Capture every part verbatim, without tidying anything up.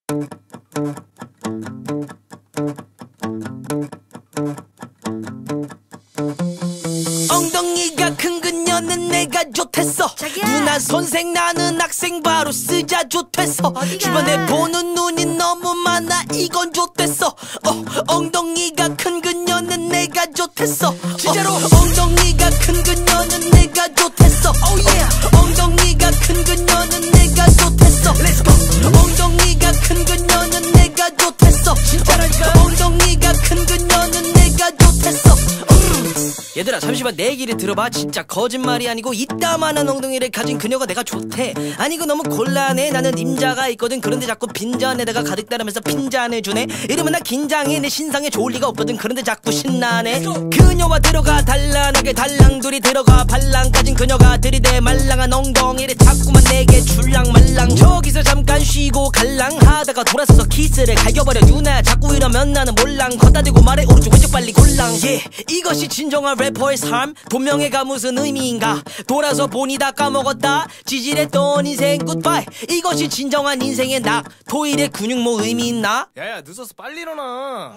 엉덩이가 큰 그녀는 내가 좋댔어. 자기야. 누나 선생 나는 학생 바로 쓰자 좋댔어. 어디가? 주변에 보는 눈이 너무 많아 이건 좋댔어. 어, 엉덩이가 큰 그녀는 내가 좋댔어. 진짜로 어, 엉덩이가 큰 그녀는 내가 좋댔어. oh, yeah. 어, 엉덩이가 큰 그녀는 내가 좋댔어. Let's go. 엉덩이가 큰 그녀는 내가 좋댔어. 진짜라니까. 엉덩이가 큰 그녀는 내가 좋댔어. 얘들아 잠시만 내 얘기를 들어봐. 진짜 거짓말이 아니고 이따만한 엉덩이를 가진 그녀가 내가 좋대. 아니 이거 너무 곤란해. 나는 임자가 있거든. 그런데 자꾸 빈잔에다가 가득 따르면서 핀잔해주네. 이러면 나 긴장해. 내 신상에 좋을 리가 없거든. 그런데 자꾸 신나네. 그녀와 들어가 단란하게 달랑둘이 들어가 발랑 가진 그녀가 들이대 말랑한 엉덩이를 자꾸만 내게 줄랑말랑. 저기서 잠깐 쉬고 갈랑 하다가 돌아서서 키스를 갈겨버려. 누나 자꾸 이러면 나는 몰랑. 걷다 대고 말해 오른쪽 왼쪽 빨리 골랑. 예, 이것이 진정한 래퍼의 삶. 본명예가 무슨 의미인가. 돌아서 보니 다 까먹었다. 지질했던 인생 굿바이. 이것이 진정한 인생의 낙. 토일의 근육 뭐 의미 있나? 야야 늦었어 빨리 일어나.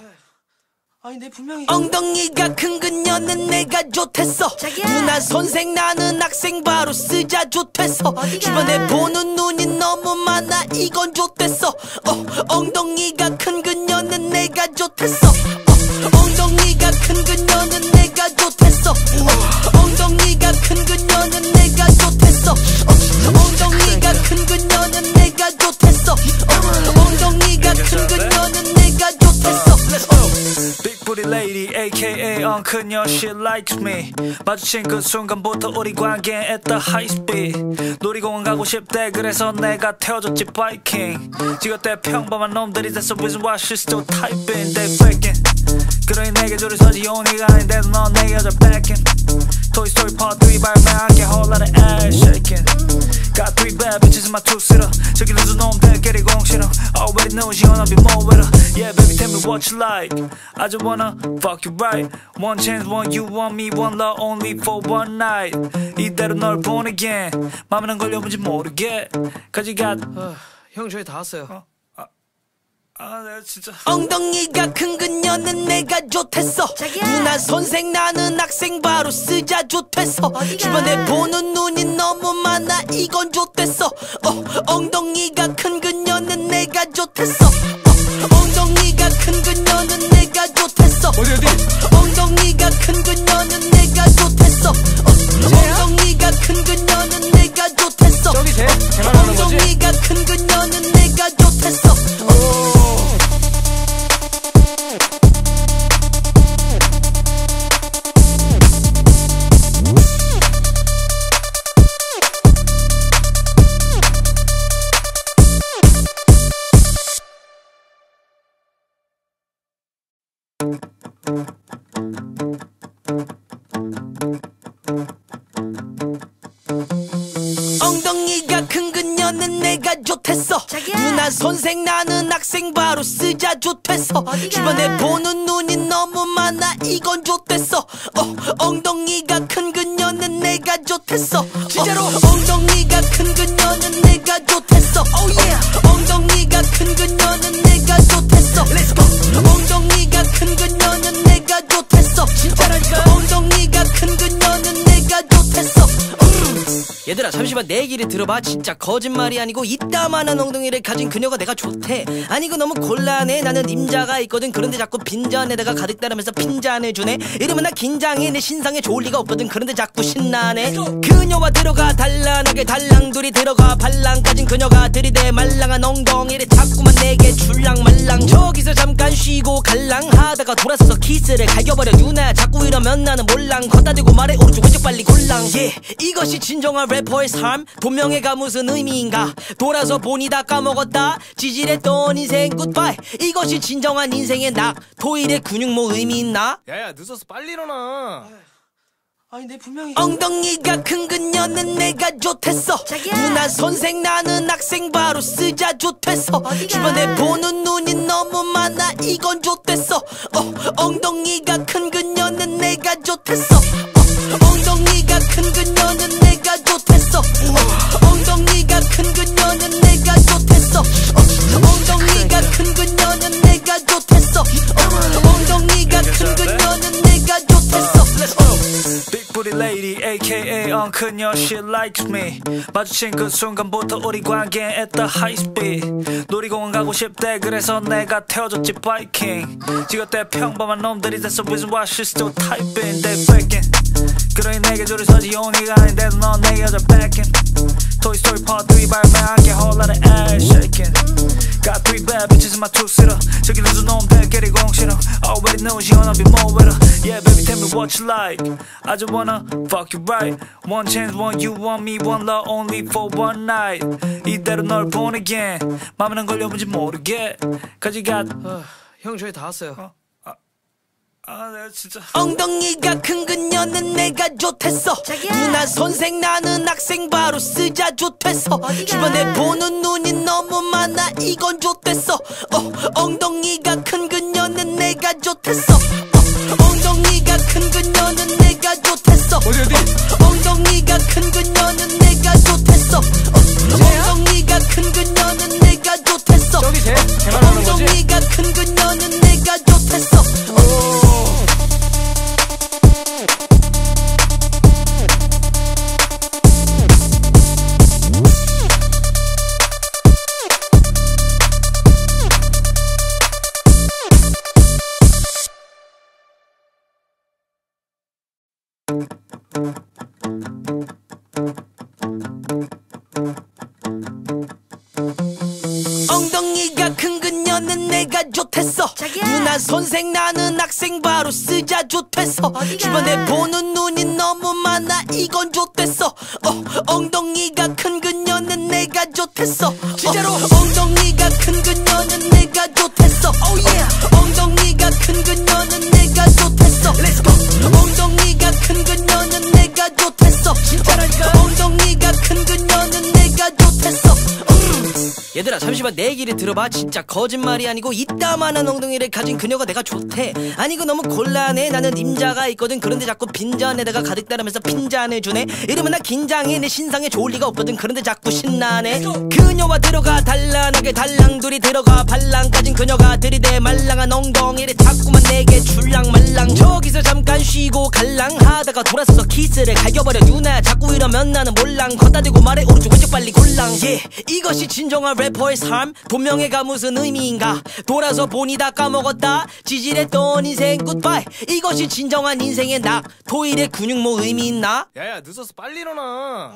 아니 내 분명히 엉덩이가 큰 그녀는 내가 좋댔어. 자기야. 누나 선생 나는 학생 바로 쓰자 좋댔어. 어디가? 주변에 보는 눈이 너무 많아 이건 좋댔어. 어, 엉덩이가 큰 그녀는 내가 좋댔어. 어, 엉덩이가 큰 그녀는 내가 좋댔어. 어, 엉덩이가 큰 그녀는 내가 좋댔어. 어, 엉덩이가 큰 그녀는 내가 좋댔어. 어, 엉덩이가 큰 그녀는 내가 좋댔어. Big booty lady aka 엉 그녀 she likes me. 마주친 그 순간부터 우리 관계 at the high speed. 놀이공원 가고 싶대 그래서 내가 태워줬지 바이킹. 지긋대 평범한 놈들이 됐어 reason why she's still typing they faking. 그러니 내게 줄을 서지 용이가 아닌데도 넌 내 여자 backing. Toy Story Part three 발매할게 whole lot of ass shaking. Got three bad bitches in my two-seater. 저기 루즈 놈들 깨리 공실어. Already know she wanna be more with her. Yeah baby tell me what you like. I just wanna fuck you right. One chance one you want me one love only for one night. 이대로 널 보내게 맘에 난 걸려본지 모르게. Cause you got 어, 형 저희 다 왔어요. 어? 아, 내가 진짜 엉덩이가 큰 그녀는 내가 좋댔어. 자기야. 누나 선생 나는 학생 바로 쓰자 좋댔어. 어디가? 주변에 보는 눈이 너무 많아 이건 좋댔어. 어, 엉덩이가 큰 그녀는 내가 좋댔어. 어, 엉덩이가 큰 그녀는 내가 좋댔어. 어디 어디? 어, 엉덩이가 큰 그녀는 내가 좋댔어. 어, 엉덩이가 큰 그녀는 내가 좋댔어. 저기 쟤? 쟤 말하는 거지? 엉덩이가 큰 그녀는 내가 좋댔어. 엉덩이가 큰 그녀는 내가 좋댔어. 자기야. 누나 선생 나는 학생 바로 쓰자 좋댔어. 어디가? 주변에 보는 눈이 너무 많아 이건 좋댔어. 어, 엉덩이가 큰 그녀는 내가 좋댔어. 진짜로 어, 엉덩이가 큰 그녀는 내가 좋댔어. oh, yeah. 엉덩이가 큰 그녀는 내가 좋댔어. Let's go. 엉덩이가 큰 그녀는 내가 좋댔어. 진짜라니까. 엉덩이가 큰 그녀는 내가 좋댔어. 얘들아 잠시만 내 얘기를 들어봐. 진짜 거짓말이 아니고 이따만한 엉덩이를 가진 그녀가 내가 좋대. 아니 이거 너무 곤란해. 나는 임자가 있거든. 그런데 자꾸 빈잔에다가 가득 따르면서 핀잔해주네. 이러면 나 긴장해. 내 신상에 좋을 리가 없거든. 그런데 자꾸 신나네. 그녀와 들어가 단란하게 달랑둘이 들어가 발랑 가진 그녀가 들이대 말랑한 엉덩이를 자꾸만 내게 줄랑말랑. 저기서 잠깐 쉬고 갈랑 하다가 돌아서서 키스를 갈겨버려. 누나 자꾸 이러면 나는 몰랑. 걷다 대고 말해 오른쪽 왼쪽 빨리 골랑. 예, 이것이 진정한 래퍼의 삶. 본명예가 무슨 의미인가. 돌아서 보니 다 까먹었다. 지질했던 인생 굿바이. 이것이 진정한 인생의 낙. 토일의 근육 뭐 의미 있나? 야야 늦었어 빨리 일어나. 아니 내 분명히 엉덩이가 큰 그녀는 내가 좋댔어. 자기야. 누나 선생 나는 학생 바로 쓰자 좋댔어. 어디가? 주변에 보는 눈이 너무 많아 이건 좋댔어. 어, 엉덩이가 큰 그녀는 내가 좋댔어. 어, 엉덩이가 큰 그녀는 내가 좋댔어. 어, 엉덩이가 큰 그녀는 내가 좋댔어. 어, 엉덩이가 엉 그녀 she likes me 마주친 그 순간부터 우리 관계엔 at the high speed 놀이공원 가고 싶대 그래서 내가 태워줬지 바이킹 지긋대 평범한 놈들이 됐어 reason why she's still typing they faking 그러니 내게 줄을 서지 용의가 아닌데도 넌 내 여자 backing Toy Story Part three 발매한 게 whole lot of ass shaking Got three bad bitches in my two-seater 저기 루즈 놈들 깨리 공신어 Already know she wanna be more with her Yeah baby tell me what you like I just wanna fuck you right One chance one you want me one love only for one night 이대로 널 보내게 맘에는 걸려본지 모르게 Cause you got 아, 형 저희 다 왔어요. 어? 아, 아 내가 진짜 엉덩이가 큰 그녀는 내가 좋댔어 누나 선생 나는 학생 바로 쓰자 좋댔어 주변에 보는 눈이 너무 많아 이건 좋댔어 어, 엉덩이가 큰 그녀는 내가 좋댔어 어, 엉덩이가 큰 그녀는 내가 좋댔어 어디 어디? 어, 엉덩이가 큰 그녀는 내가 좋댔어 어, 엉덩이가 큰 그녀는 내가 좋댔어 저기 쟤? 쟤만 하는 거지? 엉덩이가 큰 그녀는 내가 좋댔어 어. 엉덩이가 큰 그녀는 내가 좋댔어 누나 선생 나는 학생 바로 쓰자 좋댔어 주변에 보는 눈이 너무 많아 이건 좋댔어 어, 엉덩이가 큰 그녀는 내가 좋댔어 진짜로 어, 엉덩이가 큰 그녀는 내가 좋댔어 oh yeah. 엉덩이가 큰 그녀는 내가 좋댔어 Let's go 엉덩이가 큰 그녀는 내가 좋댔어 진짜라니까 엉덩이가 큰 그녀는 내가 좋댔어 음. 얘들아 잠시만 내 얘기를 들어봐 진짜 거짓말이 아니고 이따만한 엉덩이를 가진 그녀가 내가 좋대 아니 이거 너무 곤란해 나는 임자가 있거든 그런데 자꾸 빈잔에다가 가득 따르면서 핀잔을 주네 이러면 나 긴장해 내 신상에 좋을 리가 없거든 그런데 자꾸 신나네 그녀와 들어가 단란하게 달랑둘이 들어가 발랑 까진 그녀가 들이대 말랑한 엉덩이를 자꾸만 내게 줄랑말랑 저기서 잠깐 쉬고 갈랑 하다가 돌아서서 키스를 갈겨버려 누나 자꾸 이러면 나는 몰랑 걷다 대고 말해 오른쪽 왼쪽 빨리 골랑 yeah. 이것이 진정한 래퍼의 삶 본명예가 무슨 의미인가 돌아서 보니 다 까먹었다 지질했던 인생 굿바이 이것이 진정한 인생의 낙 토일의 근육 뭐 의미 있나 야야 늦었어 빨리 일어나.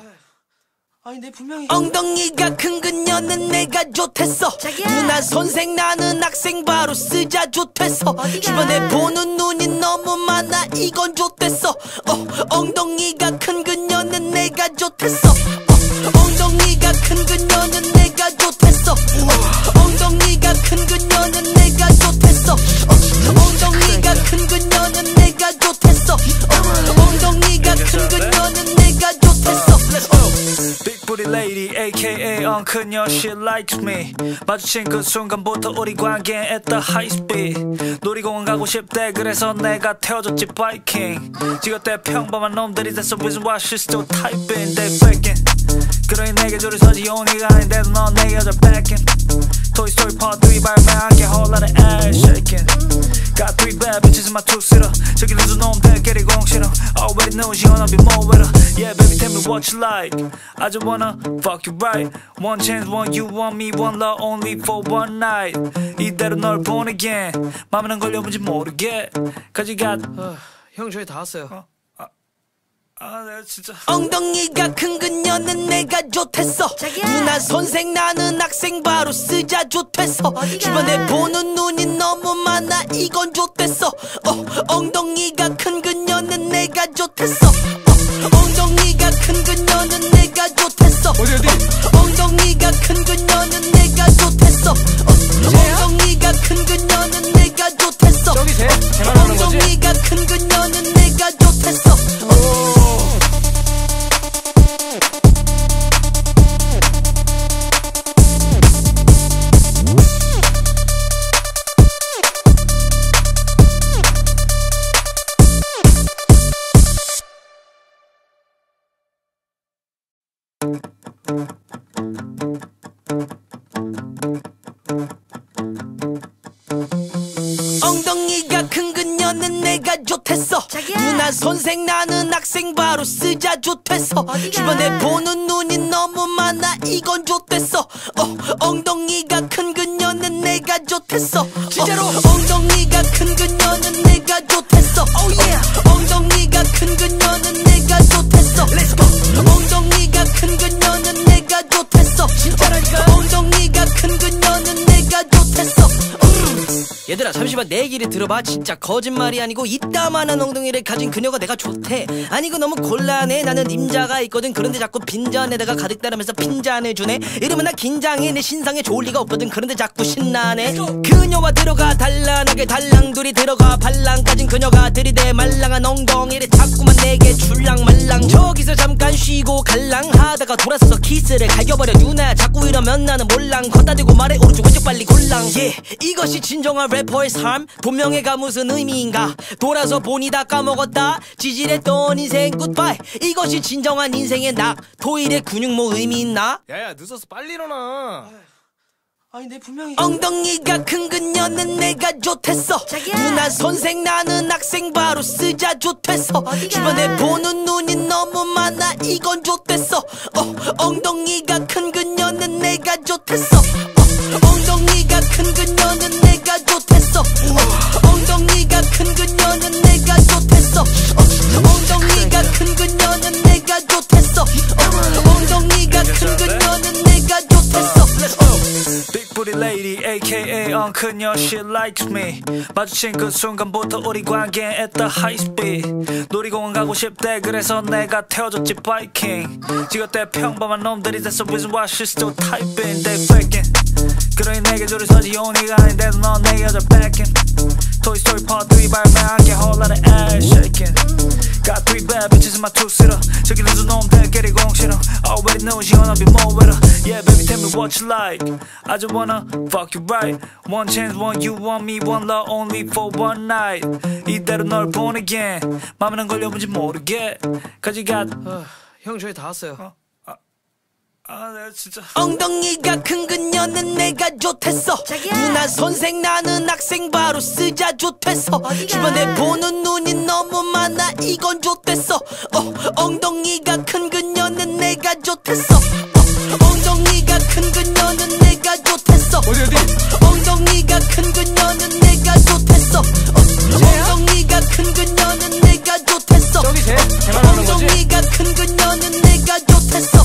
아니 내 분명히 엉덩이가 큰 그녀는 내가 좋댔어 누나 선생 나는 학생 바로 쓰자 좋댔어 주변에 보는 눈이 너무 많아 이건 좋댔어 어, 엉덩이가 큰 그녀는 내가 좋댔어 어, 엉덩이가 큰 그녀는 내가 좋댔어 어, 엉덩이가 큰 그녀는 내가 좋댔어 어, 엉덩이가 큰 그녀는 내가 좋댔어 어, 엉덩이가 큰 그녀는 내가 좋댔어 Big booty lady aka 엉 그녀 she likes me 마주친 그 순간부터 우리 관계엔 at the high speed 놀이공원 가고 싶대 그래서 내가 태워줬지 바이킹 지긋대 평범한 놈들이 됐어 reason why she's still typing they faking 그러니 내게 줄을 서지 용의가 아닌데도 넌 내 여자 backing Toy Story Part three 발매한 게 whole lot of ass shaking Got three bad bitches in my two-seater 저기 루즈 놈들 깨리 공신어 Already know she wanna be more with her Yeah baby tell me what you like I just wanna fuck you right One chance one you want me one love only for one night 이대로 널 보내게 맘에는 걸려본지 모르게 Cause you got 아, 형 저희 다 왔어요. 어? 아, 아 내가 진짜 엉덩이가 큰 그녀는 내가 좋댔어 누나 선생 나는 학생 바로 쓰자 좋댔어 주변에 보는 눈이 너무 많아 이건 좋댔어 어, 엉덩이가 큰 그녀는 내가 좋댔어 어, 엉덩이가 큰 그녀는 내가 좋댔어 어디 어디? 어, 엉덩이가 큰 그녀는 내가 좋댔어 어, 엉덩이가 큰 그녀는 내가 좋댔어 저기 쟤? 쟤만 하는 거지? 엉덩이가 큰 그녀는 내가 좋댔어 어. 엉덩이가 큰 그녀 그녀는 내가 좋댔어. 누나 선생 나는 학생 바로 쓰자 좋댔어. 주변에 보는 눈이 너무 많아 이건 좋댔어. 어, 엉덩이가 큰 그녀는 내가 좋댔어. 진짜로 어, 엉덩이가 큰 그녀는 내가 좋댔어. oh, yeah. 어, 엉덩이가 큰 그녀는 내가 좋댔어. Let's go. 엉덩이가 큰 그녀는 내가 좋댔어. 진짜라니까. 엉덩이가 큰 그녀는 내가 좋댔어. 얘들아 잠시만 내 얘기를 들어봐. 진짜 거짓말이 아니고 이따만한 엉덩이를 가진 그녀가 내가 좋대. 아니 이거 너무 곤란해. 나는 임자가 있거든. 그런데 자꾸 빈잔에다가 가득 따르면서 핀잔을 주네. 이러면 나 긴장해. 내 신상에 좋을 리가 없거든. 그런데 자꾸 신나네. 그녀와 들어가 단란하게 달랑둘이 들어가 발랑 가진 그녀가 들이대 말랑한 엉덩이를 자꾸만 내게 줄랑말랑. 저기서 잠깐 쉬고 갈랑 하다가 돌아서서 키스를 갈겨버려. 누나 자꾸 이러면 나는 몰랑 걷다 대고 말해 오른쪽 왼쪽 빨리 골랑. yeah. 이것이 진정한 래퍼의 삶. 본명예가 무슨 의미인가. 돌아서 보니 다 까먹었다. 지질했던 인생 굿바이. 이것이 진정한 인생의 낙. 토일의 근육 뭐 의미 있나. 야야 늦었어 빨리 일어나. 아니 내 분명히 엉덩이가 큰 그녀는 내가 좋댔어. 누나 선생 나는 학생 바로 쓰자 좋댔어. 주변에 보는 눈이 너무 많아 이건 좋댔어. 어, 엉덩이가 큰 그녀는 내가 좋댔어. 어, 엉덩이가 큰 그녀는 내가 좋댔어. 어, 엉덩이가 큰 그녀는 내가 좋댔어. 어, 엉덩이가 큰 그녀는 내가 좋댔어. 어, 엉덩이가 큰 그녀는 내가 좋댔어. Big booty lady aka 어 그녀 she likes me. 마주친 그 순간부터 우리 관계엔 at the high speed. 놀이공원 가고 싶대 그래서 내가 태워줬지 바이킹. 지긋대 평범한 놈들이 that's the reason why she's still typing they faking. 그러니 내게 줄을 서지 용의가 아닌데도 넌 내 여자 backing. Toy Story Part three 발매한 게 whole lot of ass shaking. Got three bad bitches in my two-seater. 저기 루즈 놈들끼리 공실어. Already know she wanna be more with her. Yeah baby tell me what you like. I just wanna fuck you right. One chance one you want me one love only for one night. 이대로 널 보내게 맘에는 걸려본지 모르게. Cause you got 어, 형 저희 다 왔어요. 어? 아, 내가 진짜 엉덩이가 큰 그녀는 내가 좋댔어. 누나 선생 나는 학생 바로 쓰자 좋댔어. 주변에 보는 눈이 너무 많아 이건 좋댔어. 어, 엉덩이가 큰 그녀는 내가 좋댔어. 어, 엉덩이가 큰 그녀는 내가 좋댔어. 어디 어디? 어, 엉덩이가 큰 그녀는 내가 좋댔어. 어, 엉덩이가 큰 그녀는 내가 좋댔어. 저기 쟤? 쟤만 어, 하는 거지? 엉덩이가 큰 그녀는 내가 좋댔어.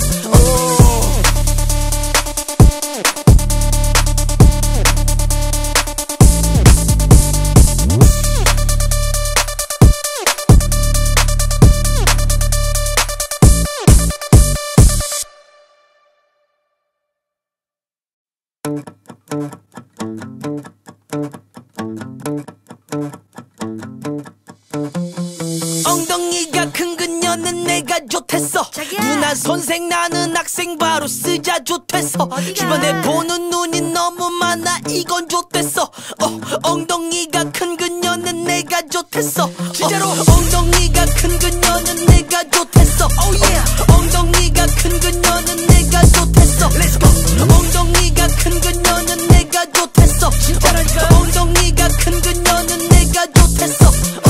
엉덩이가 큰 그녀는 내가 좋댔어. 누나 선생 나는 학생 바로 쓰자 좋댔어. 주변에 보는 눈이 너무 많아 이건 좋댔어. 어, 엉덩이가 큰 그녀는 내가 좋댔어. 진짜로 어, 엉덩이가 큰 그녀는 내가 좋댔어. oh, yeah. 엉덩이가 큰 그녀는 내가 좋댔어. Let's go. 엉덩이가 큰 그녀는 내가 좋댔어. 진짜라니까. 엉덩이가 큰 그녀는 내가 좋댔어.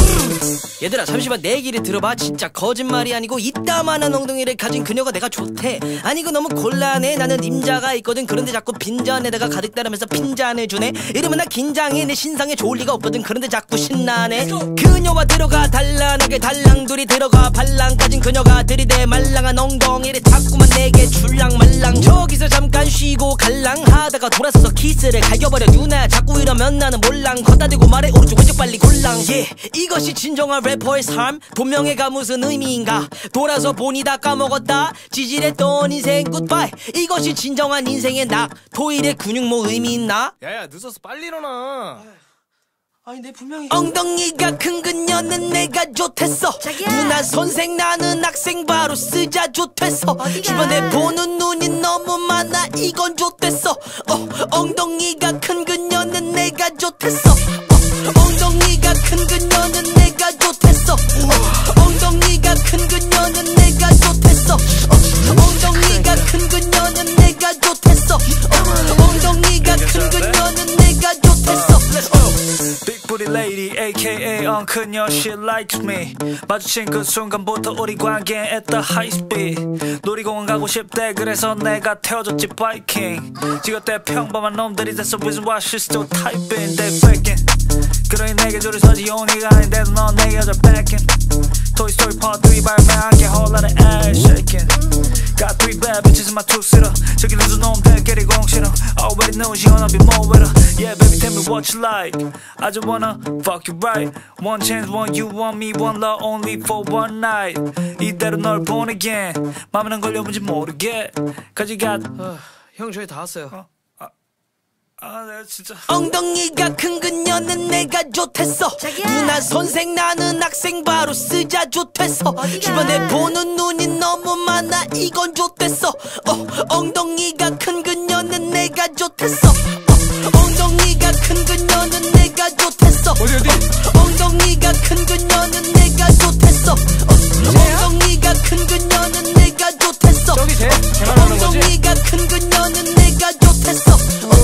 얘들아 잠시만 내 얘기를 들어봐. 진짜 거짓말이 아니고 이따만한 엉덩이를 가진 그녀가 내가 좋대. 아니 이거 너무 곤란해. 나는 임자가 있거든. 그런데 자꾸 빈잔에다가 가득 따르면서 핀잔을 주네. 이러면 나 긴장해. 내 신상에 좋을 리가 없거든. 그런데 자꾸 신나네. 그녀와 들어가 단란하게 달랑둘이 들어가 발랑 가진 그녀가 들이대 말랑한 엉덩이를 자꾸만 내게 줄랑말랑. 저기서 잠깐 쉬고 갈랑 하다가 돌아서서 키스를 갈겨버려. 누나 자꾸 이러면 나는 몰랑 걷다 대고 말해 오른쪽 왼쪽 빨리 골랑. yeah. 이것이 진정한 래퍼의 삶. 본명예가 무슨 의미인가. 돌아서 보니 다 까먹었다. 지질했던 인생 굿바이. 이것이 진정한 인생의 낙. 토일의 근육 뭐 의미 있나. 야야 늦었어 빨리 일어나. 아니 내 분명히 엉덩이가 큰 그녀는 내가 좋댔어. 누나 선생 나는 학생 바로 쓰자 좋댔어. 주변에 보는 눈이 너무 많아 이건 좋댔어. 어, 엉덩이가 큰 그녀는 내가 좋댔어. 어, 엉덩이가 큰 그녀는 내가 좋댔어. 어, 엉덩이가 큰 그녀는 내가 좋댔어. 어, 엉덩이가 큰 그녀는 내가 좋댔어. 어, 엉덩이가 큰 그녀는 내가 좋댔어. Big booty lady aka 엉 그녀 she likes me 마주친 그 순간부터 우리 관계엔 at the high speed 놀이공원 가고 싶대 그래서 내가 태워줬지 바이킹 지긋대 평범한 놈들이 됐어 reason why she's still typing they faking 그러니 내게 줄을 서지 용의가 아닌데도 넌 내 여자 backing Toy Story Part three 발매한 게 whole lot of ass shaking Got three bad bitches in my two-seater 저기 루즈 놈들끼리 공실어 Already know she wanna be more with her Yeah baby tell me what you like I just wanna fuck you right One chance one you want me one love only for one night 이대로 널 보내게 맘에는 걸려본지 모르게 Cause you got 아, 형 저희 다 왔어요. 어? 아, 아 내가 진짜 엉덩이가 큰 그녀는 내가 좋댔어. 자기야. 누나 선생 나는 학생 바로 쓰자 좋댔어. 어디가? 주변에 보는 눈이 너무 많아 이건 좋댔어. 어, 엉덩이가 큰 그녀는 내가 좋댔어. 어, 엉덩이가 큰 그녀는 내가 좋댔어. 어디 어디? 어, 엉덩이가 큰 그녀는 내가 좋댔어. 어, 엉덩이가 큰 그녀는 내가 좋댔어. 저기 쟤? 쟤만 하는 거지? 엉덩이가 큰 그녀는 내가 좋댔어.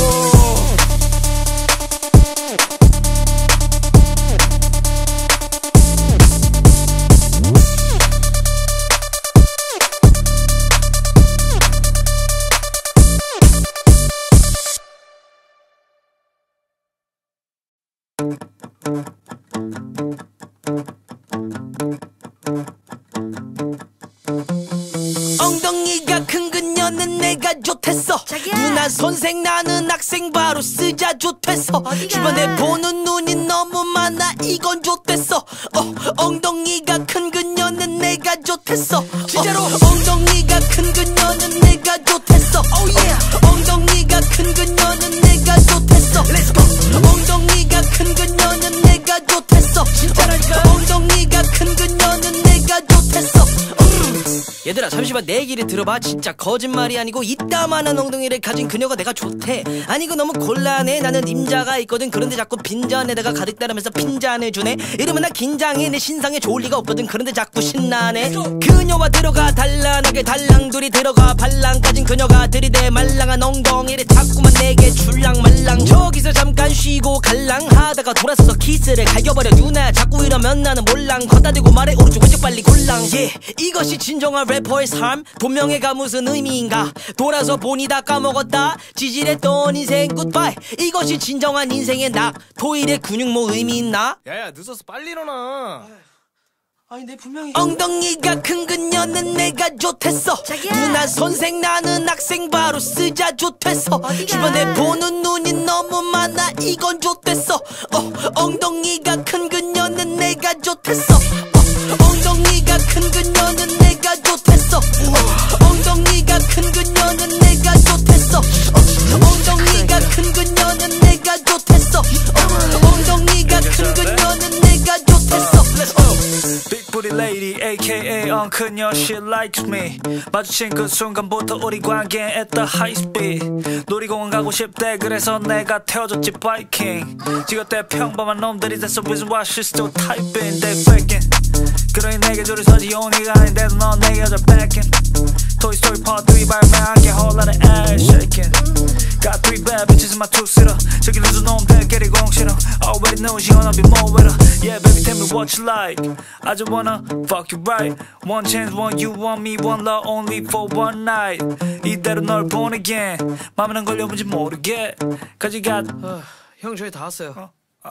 엉덩이가 큰 그녀는 내가 좋댔어. 자기야. 누나 선생 나는 학생 바로 쓰자 좋댔어. 어디가? 주변에 보는 눈이 너무 많아 이건 좋댔어. 어, 엉덩이가 큰 그녀는 내가 좋댔어. 진짜로? 어, 엉덩이가 큰 그녀는 내가 좋댔어. Oh yeah. 어, 엉덩이가 큰 그녀는 내가 좋댔어. Let's go. 엉덩이가 큰 그녀는 내가 좋댔어. 진짜라니까? 어, 엉덩이가 큰 그녀는 내가 좋댔어. 얘들아 잠시만 내 얘기를 들어봐. 진짜 거짓말이 아니고 이따만한 엉덩이를 가진 그녀가 내가 좋대. 아니 이거 너무 곤란해. 나는 임자가 있거든. 그런데 자꾸 빈잔에다가 가득 따르면서 핀잔을 주네. 이러면 나 긴장해. 내 신상에 좋을 리가 없거든. 그런데 자꾸 신나네. 그녀와 들어가 단란하게 달랑둘이 들어가 발랑 가진 그녀가 들이대 말랑한 엉덩이를 자꾸만 내게 줄랑말랑. 저기서 잠깐 쉬고 갈랑하다가 돌아서서 키스를 갈겨버려. 누나 자꾸 이러면 나는 몰랑 걷다 대고 말해 오른쪽 왼쪽 빨리 골랑. 예 이것이 진정한 래퍼의 삶. 본명예가 무슨 의미인가. 돌아서 보니 다 까먹었다. 지질했던 인생 굿바이. 이것이 진정한 인생의 낙. 토일의 근육 뭐 의미 있나? 야야 늦어서 빨리 일어나. 아니 내 분명히 엉덩이가 큰 그녀는 내가 좋댔어. 자기야. 누나 선생 나는 학생 바로 쓰자 좋댔어. 어디가? 주변에 보는 눈이 너무 많아 이건 좋댔어. 어, 엉덩이가 큰 그녀는 내가 좋댔어. 어, 엉덩이가 큰 그녀는 내가 좋댔어. 어, 엉덩이가 큰 그녀는 내가 좋댔어. 어, 엉덩이가 큰 그녀는 내가 좋댔어. 어, 엉덩이가 큰 그녀는 내가 좋댔어. Big booty lady aka 엉 그녀 she likes me 마주친 그 순간부터 우리 관계엔 at the high speed 놀이공원 가고 싶대 그래서 내가 태워줬지 바이킹 지긋대 평범한 놈들이 됐어 reason why she's still typing they faking 그러니 내게 줄을 서지 용의가 아닌데도 넌 내 여자 backing Toy Story Part three 발매한 게 whole lot of ass shaking Got three bad bitches in my two-seater 저기 루즈 놈들끼리 공실어 Already know she wanna be more with her Yeah baby tell me what you like I just wanna fuck you right One chance one you want me one love only for one night 이대로 널 보내게 맘에는 걸려본지 모르게 Cause you got 아, 형 저희 다 왔어요. 어? 아,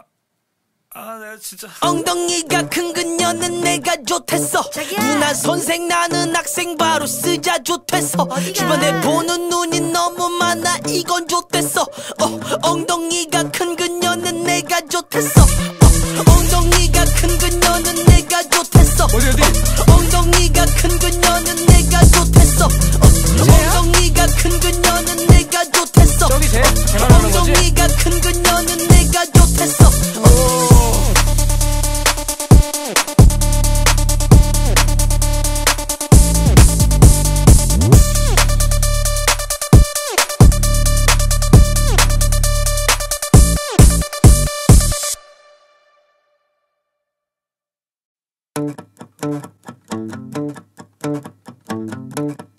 아 내가 진짜 엉덩이가 큰 그녀는 내가 좋댔어. 자기야. 누나 선생 나는 학생 바로 쓰자 좋댔어. 어디가? 주변에 보는 눈이 너무 많아 이건 좋댔어. 어, 엉덩이가 큰 그녀는 내가 좋댔어. 어, 엉덩이가 큰 그녀는 내가 좋댔어. 어디 어디? 어, 엉덩이가 큰 그녀는 내가 좋댔어. 어, 엉덩이가 큰 그녀는 내가 좋댔어. 저기 쟤? 쟤만 하는 거지? 엉덩이가 큰 그녀는 내가 좋댔어.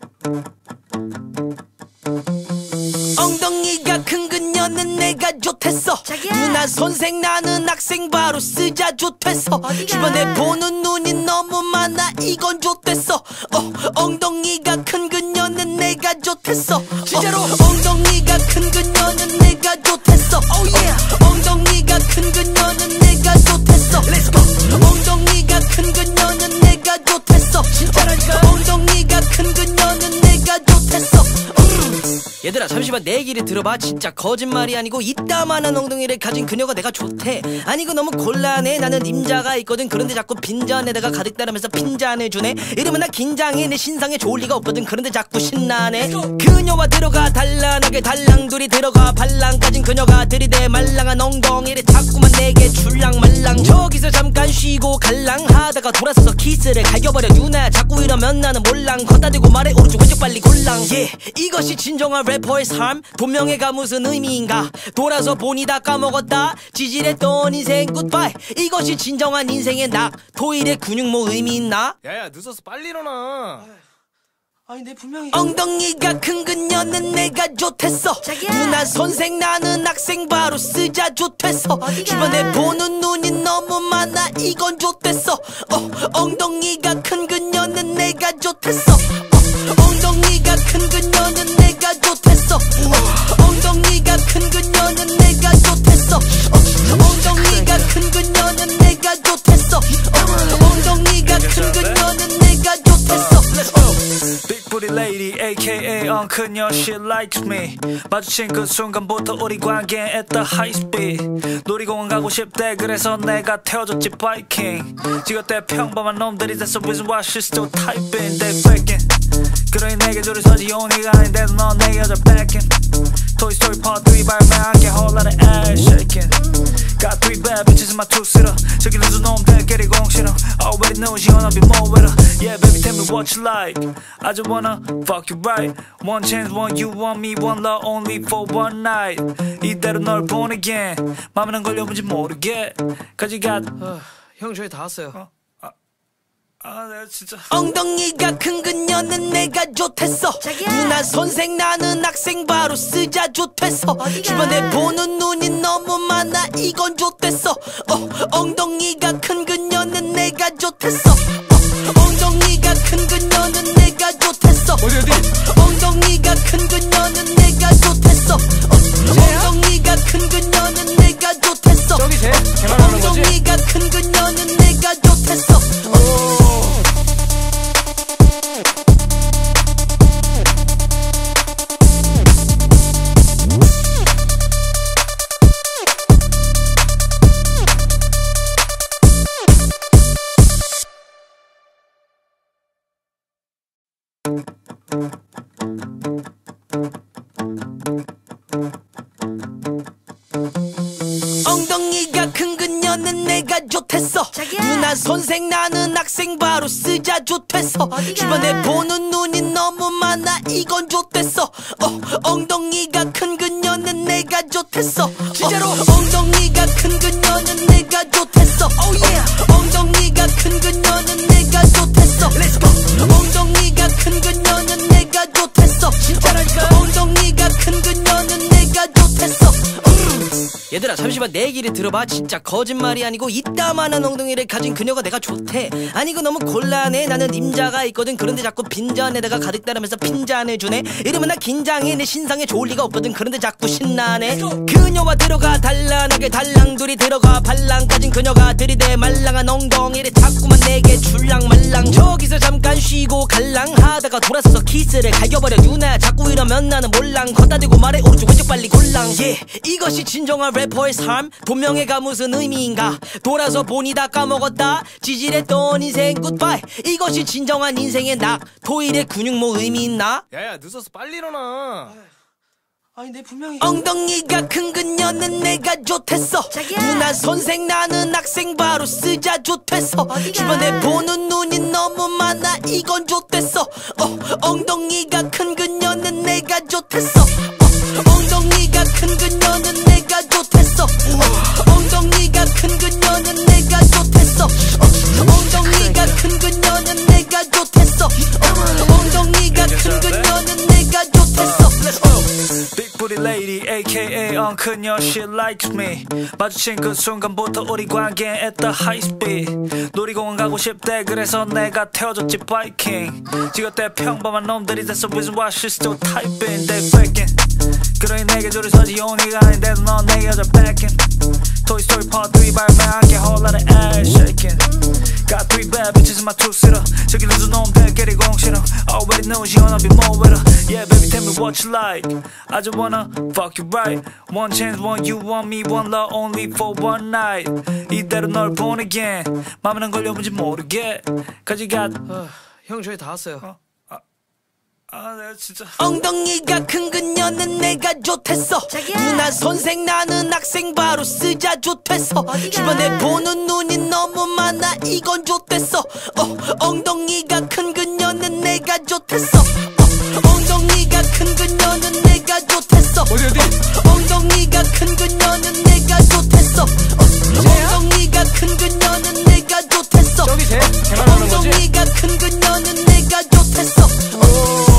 엉덩이가 큰 그녀는 내가 좋댔어. 좋댔어. 누나 선생 나는 학생 바로 쓰자 좋댔어. 주변에 보는 눈이 너무 많아 이건 좋댔어. 어, 엉덩이가 큰 그녀는 내가 좋댔어. 진짜로 어, 엉덩이가 큰 그녀는 내가 좋댔어. oh, yeah. 엉덩이가 큰 그녀는 내가 좋댔어. Let's go. 엉덩이가 큰 그녀는 내가 좋댔어. 진짜라니까. 엉덩이가 큰 그녀는 내가 좋댔어. 얘들아 잠시만 내 얘기를 들어봐. 진짜 거짓말이 아니고 이따만한 엉덩이를 가진 그녀가 내가 좋대. 아니 이거 너무 곤란해. 나는 임자가 있거든. 그런데 자꾸 빈잔에다가 가득 따르면서 핀잔을 주네. 이러면 나 긴장해. 내 신상에 좋을 리가 없거든. 그런데 자꾸 신나네. 그녀와 들어가 단란하게 달랑둘이 들어가 발랑 가진 그녀가 들이대 말랑한 엉덩이를 자꾸만 내게 줄랑말랑. 저기서 잠깐 쉬고 갈랑 하다가 돌아서서 키스를 갈겨버려. 누나 자꾸 이러면 나는 몰랑. 걷다 대고 말해 오른쪽 왼쪽 빨리 골랑. yeah. 이것이 진정한 래퍼의 삶. 돈명예가 무슨 의미인가. 돌아서 보니 다 까먹었다. 지질했던 인생 굿바이. 이것이 진정한 인생의 낙. 토일의 근육 뭐 의미 있나? 야야 늦었어 빨리 일어나. 아니 내 분명히 엉덩이가 큰 그녀는 내가 좋댔어. 누나 선생 나는 학생 바로 쓰자 좋댔어. 주변에 보는 눈이 너무 많아 이건 좋댔어. 어, 엉덩이가 큰 그녀는 내가 좋댔어. 어, 엉덩이가 큰 그녀는 내가 좋댔어. 어, 엉덩이가 큰 그녀는 내가 좋댔어. 어, 엉덩이가 큰 그녀는 내가 좋댔어. 어, 엉덩이가 큰 그녀는 내가 좋댔어. Big booty lady aka 엉 그녀 she likes me. 마주친 그 순간부터 우리 관계엔 at the high speed. 놀이공원 가고 싶대 그래서 내가 태워줬지 바이킹. 지긋대 평범한 놈들이 that's the reason why she's still typing. they faking. 그러니 내게 둘이 서지 용의가 아닌데도 넌 내 여자 backing. Toy Story Part three 발매할게 whole lot of ass shaking. Got three bad bitches in my two-seater. 저기 루즈 놈들끼리 공실어. Already know she wanna be more with her. Yeah baby tell me what you like. I just wanna fuck you right. One chance, one you, want me, one love only for one night. 이대로 널 보내게 맘에는 걸려본지 모르게. Cause you got 어, 형 저희 다 왔어요. 어? 아, 아 내가 진짜 엉덩이가 큰 그녀는 내가 좋댔어. 누나 선생 나는 학생 바로 쓰자 좋댔어. 주변에 보는 눈이 너무 많아 이건 좋댔어. 어, 엉덩이가 큰 그녀는 내가 좋댔어. 어, 엉덩이가 큰 그녀는 내가 좋댔어. 어디 어디? 어, 엉덩이가 큰 그녀는 내가 좋댔어. 어, 엉덩이가 큰 그녀는 내가 좋댔어. 저기 쟤? 쟤만 하는 거지? 엉덩이가 큰 그녀는 내가 좋댔어. 어. 엉덩이가 큰 그녀는 내가 좋댔어. 누나 선생 나는 학생 바로 쓰자 좋댔어. 주변에 보는 눈이 너무 많아 이건 좋댔어. 어, 엉덩이가 큰 그녀는 내가 좋댔어. 진짜로 어, 엉덩이가 큰 그녀는 내가 좋댔어. oh, yeah. 엉덩이가 큰 그녀는 내가 좋댔어. Let's go. 엉덩이가 큰 그녀는 내가 좋댔어. 진짜라니까. 엉덩이가 큰 그녀는 내가 좋댔어. 얘들아 잠시만 내 얘기를 들어봐. 진짜 거짓말이 아니고 이따만한 엉덩이를 가진 그녀가 내가 좋대. 아니 이거 너무 곤란해. 나는 임자가 있거든. 그런데 자꾸 빈잔에다가 가득 따르면서 핀잔을 주네. 이러면 나 긴장해. 내 신상에 좋을 리가 없거든. 그런데 자꾸 신나네. 그녀와 들어가 단란하게 달랑둘이 들어가 발랑 가진 그녀가 들이대 말랑한 엉덩이를 자꾸만 내게 줄랑말랑. 저기서 잠깐 쉬고 갈랑 하다가 돌아서서 키스를 갈겨버려. 누나 자꾸 이러면 나는 몰랑. 걷다 대고 말해 오른쪽 왼쪽 빨리 골랑. yeah. 이것이 진정한 래퍼의 삶. 돈명예가 무슨 의미인가. 돌아서 보니 다 까먹었다. 지질했던 인생 굿바이. 이것이 진정한 인생의 낙. 토일의 근육 뭐 의미 있나? 야야 늦었어 빨리 일어나. 아니 내 분명히 엉덩이가 큰 그녀는 내가 좋댔어. 누나 선생 나는 학생 바로 쓰자 좋댔어. 주변에 보는 눈이 너무 많아 이건 좋댔어. 어, 엉덩이가 큰 그녀는 내가 좋댔어. 어, 엉덩이가 큰 그녀는 내가 좋댔어. 어, 엉덩이가 큰 그녀는 내가 좋댔어. 어, 엉덩이가 큰 그녀는 내가 좋댔어. 어, 엉덩이가 큰 그녀는 내가 좋댔어. Big booty lady aka 엉 그녀 she likes me 마주친 그 순간부터 우리 관계엔 at the high speed 놀이공원 가고 싶대 그래서 내가 태워줬지 바이킹 지긋대 평범한 놈들이 됐어 reason why she's still typing they faking 그러니 내게 줄을 서지 용의가 아닌데도 넌 내게 여자 backing Toy Story Part three 발매할게 whole lot of ass shaking Got three bad bitches in my two-seater 저기 루즈 놈들 깨리 공신어 Already know she wanna be more with her Yeah baby tell me what you like I just wanna fuck you right One chance one you want me one love only for one night 이대로 널 보내게 맘에 난 걸려본지 모르게 Cause you got 어, 형 저희 다 왔어요. 어? 아, 아 내가 진짜 엉덩이가 큰 그녀는 내가 좋댔어 누나 선생 나는 학생 바로 쓰자 좋댔어 주변에 보는 눈이 너무 많아 이건 좋댔어 어, 엉덩이가 큰 그녀는 내가 좋댔어 어, 엉덩이가 큰 그녀는 내가 좋댔어 어디 어디? 어, 엉덩이가 큰 그녀는 내가 좋댔어 어, 엉덩이가 큰 그녀는 내가 좋댔어 저기 대 대만하는 거지? 엉덩이가 큰 그녀는 내가 좋댔어 어,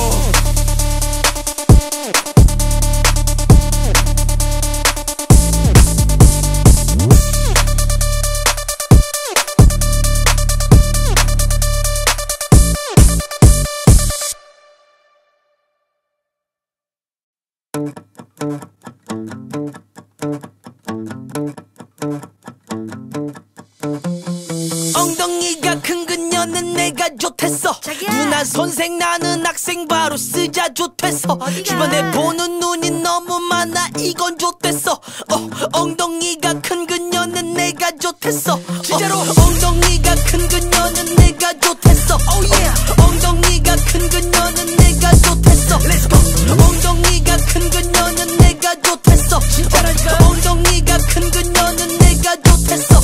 엉덩이가 큰 그녀는 내가 좋댔어 누나 선생 나는 학생 바로 쓰자 좋댔어 주변에 보는 눈이 너무 많아 이건 좋댔어 어, 엉덩이가 큰 그녀는 내가 좋댔어 진짜로 어, 엉덩이가 큰 그녀는 내가 좋댔어 oh yeah. 엉덩이가 큰 그녀는 내가 좋댔어 Let's go 엉덩이가 큰 그녀는 내가 좋댔어 진짜라니까 엉덩이가 큰 그녀는 내가 좋댔어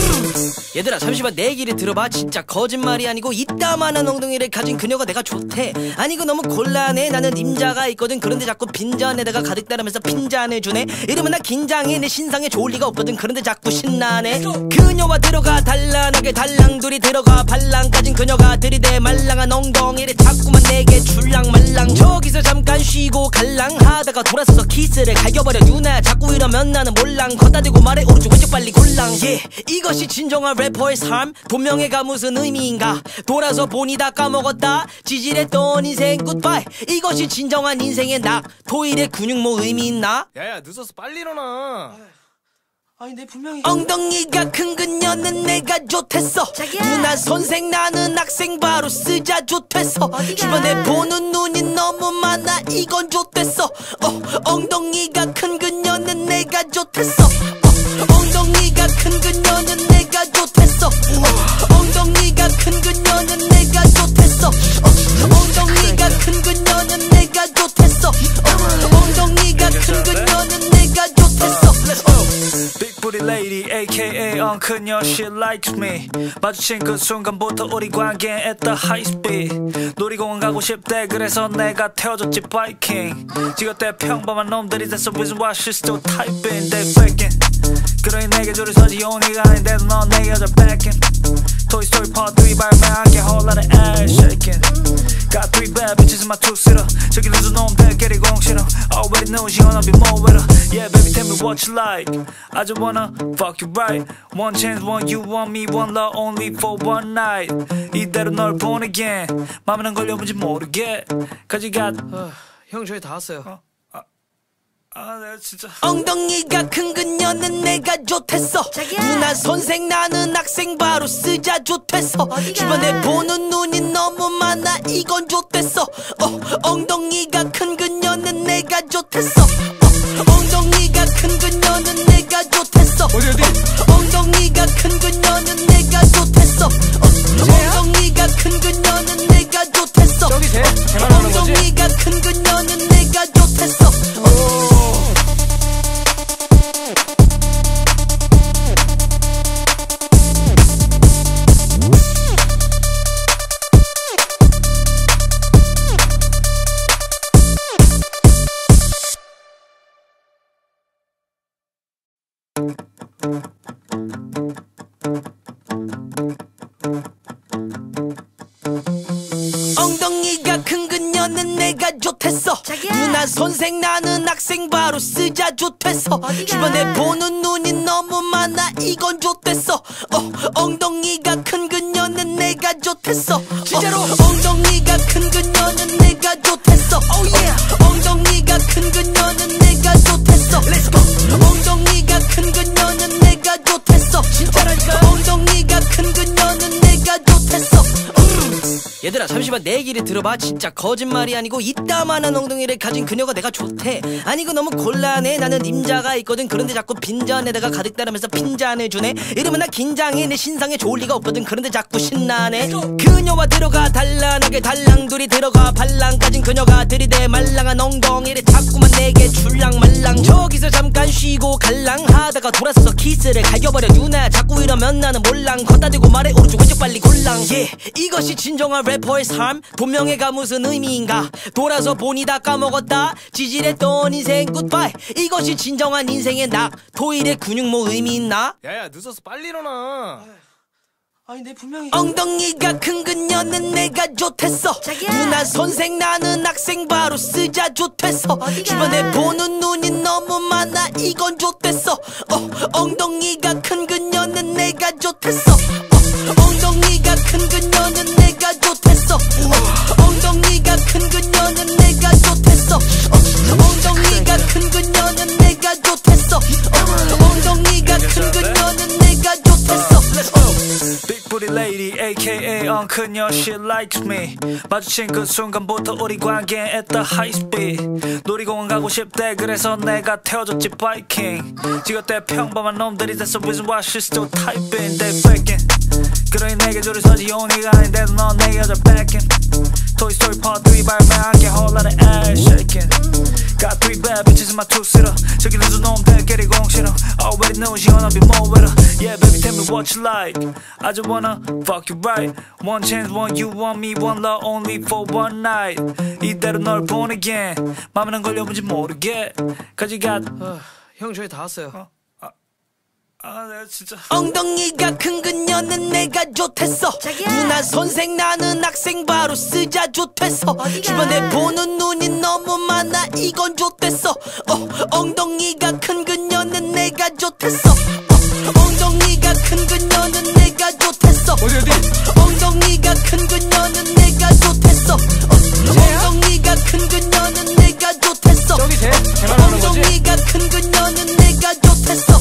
얘들아 잠시만 내 얘기를 들어봐. 진짜 거짓말이 아니고 이따만한 엉덩이를 가진 그녀가 내가 좋대. 아니 그 너무 곤란해. 나는 임자가 있거든. 그런데 자꾸 빈잔에다가 가득 따르면서 핀잔을 주네. 이러면 나 긴장해. 내 신상에 좋을 리가 없거든. 그런데 자꾸 신나네. 그녀와 들어가 단란하게 달랑둘이 들어가 발랑 가진 그녀가 들이대 말랑한 엉덩이를 자꾸만 내게 줄랑말랑. 저기서 잠깐 쉬고 갈랑 하다가 돌아서서 키스를 갈겨버려. 누나 자꾸 이러면 나는 몰랑 걷다 대고 말해 오른쪽 왼쪽 빨리 골랑. yeah. 이것이 진정한 래퍼의 삶. 본명예가 무슨 의미인가. 돌아서 보니 다 까먹었다. 지질했던 인생 굿바이. 이것이 진정한 인생의 낙. 토일의 근육 뭐 의미 있나? 야야 늦었어 빨리 일어나. 아니 내 분명히 엉덩이가 큰 그녀는 내가 좋댔어 누나 선생 나는 학생 바로 쓰자 좋댔어 주변에 보는 눈이 너무 많아 이건 좋댔어 어, 엉덩이가 큰 그녀는 내가 좋댔어 어, 엉덩이가 큰 그녀는 내가 좋댔어 어, 엉덩이가 큰 그녀는 내가 좋댔어 어, 엉덩이가 큰 그녀는 내가 좋댔어 어, 엉덩이가 큰 그녀는 내가 좋댔어 Big booty lady aka 어 그녀 she likes me 마주친 그 순간부터 우리 관계엔 at the high speed 놀이공원 가고 싶대 그래서 내가 태워줬지 바이킹 지긋대 평범한 놈들이 됐어 reason why she's still typing they faking 그러니 내게 줄을 서지 용의가 아닌데도 넌 내게 여자 backing Toy Story Part three 발매할게 whole lot of ass shaking Got three bad bitches in my two-seater 저기 루즈 놈들 깨리 공신어 Already know she wanna be more with her Yeah baby tell me what you like I just wanna fuck you right One chance one you want me one love only for one night 이대로 널 보내게 맘에 난 걸려본지 모르게 Cause you got 어, 형 저희 다 왔어요. 어? 아, 아 내가 진짜 엉덩이가 큰 그녀는 내가 좋댔어 누나 선생 나는 학생 바로 쓰자 좋댔어 주변에 보는 눈이 너무 많아 이건 좋댔어 어, 엉덩이가 큰 그녀는 내가 좋댔어 어, 엉덩이가 큰 그녀는 내가 좋댔어 어디 어디? 어, 엉덩이가 큰 그녀는 내가 좋댔어 어, 엉덩이가 큰 그녀는 내가 좋댔어 저기 대 대만하는 거지? 엉덩이가 큰 그녀는 내가 좋댔어 어. 엉덩이가 큰 그녀는 내가 좋댔어 누나 누나 선생 나는 학생 바로 쓰자 좋댔어. 주변에 보는 눈이 너무 많아 이건 좋댔어. 어, 엉덩이가 큰 그녀는 내가 좋댔어. 진짜로 어, 엉덩이가 큰 그녀는 내가 좋댔어. oh, yeah. 엉덩이가 큰 그녀는 내가 좋댔어. Let's go. 엉덩이가 큰 그녀는 내가 좋댔어. 진짜랄까. 엉덩이가 큰 그녀는 내가 좋댔어. 음. 얘들아 잠시만 내 얘기를 들어봐. 진짜 거짓말이 아니고 이따만한 엉덩이를 가진 그녀가 내가 좋대. 아니 그 너무 곤란해. 나는 임자가 있거든. 그런데 자꾸 빈잔에다가 가득 따르면서 핀잔을 주네. 이러면 나 긴장해. 내 신상에 좋을 리가 없거든. 그런데 자꾸 신나네. 그녀와 들어가 단란하게 달랑둘이 들어가 발랑 가진 그녀가 들이대 말랑한 엉덩이를 자꾸만 내게 줄랑말랑. 저기서 잠깐 쉬고 갈랑 하다가 돌아서서 키스를 갈겨버려. 누나 자꾸 이러면 나는 몰랑. 걷다 대고 말해 오른쪽 왼쪽 빨리 골랑. yeah. 이것이 진정한 래퍼의 삶. 본명예가 무슨 의미인가. 돌아서 보니 다 까먹었다. 지질했던 인생 굿바이. 이것이 진정한 인생의 낙. 토일의 근육 뭐 의미 있나? 야야 늦었어 빨리 일어나. 아니 내 분명히 엉덩이가 큰 그녀는 내가 좋댔어. 누나 선생 나는 학생 바로 쓰자 좋댔어. 주변에 보는 눈이 너무 많아 이건 좋댔어. 어, 엉덩이가 큰 그녀는 내가 좋댔어. 어, 엉덩이가 큰 그녀는 내가 좋댔어. 어, 엉덩이가 큰 그녀는 내가 좋댔어. 어, 엉덩이가 큰 그녀는 내가 좋댔어. 어, 엉덩이가 큰 그녀는 내가 좋댔어. Big booty lady aka 엉 그녀 she likes me. 마주친 그 순간부터 우리 관계는 at the high speed. 놀이공원 가고 싶대 그래서 내가 태워줬지 바이킹. 지긋대 평범한 놈들이 됐어 reason why she's still typing they begging. 그러니 내게 줄을 서지 용기가 아닌데도 넌 내 여자 backing. Toy Story Part three 발매한 게 whole lot of ass shaking. Got three bad bitches in my two-seater. 저기 늦은 놈들끼리 공실어. Already know she wanna be more with her. Yeah baby tell me what you like. I just wanna fuck you right. One chance one you want me one love only for one night. 이대로 널 보내게 맘에는 걸려본지 모르게. Cause you got 어, 형 저희 다 왔어요. 어, 아, 아 내가 진짜 엉덩이가 큰 그녀는 내가 좋댔어. 누나 선생 나는 학생 바로 쓰자 좋댔어. 주변에 보는 눈이 너무 많아 이건 좋댔어. 어, 엉덩이가 큰 그녀는 내가 좋댔어. 어, 엉덩이가 큰 그녀는 내가 좋댔어. 어디 어디? 어, 엉덩이가 큰 그녀는 내가 좋댔어. 어, 엉덩이가 큰 그녀는 내가 좋댔어. 저기 쟤? 쟤만 하는 거지? 엉덩이가 큰 그녀는 내가 좋댔어.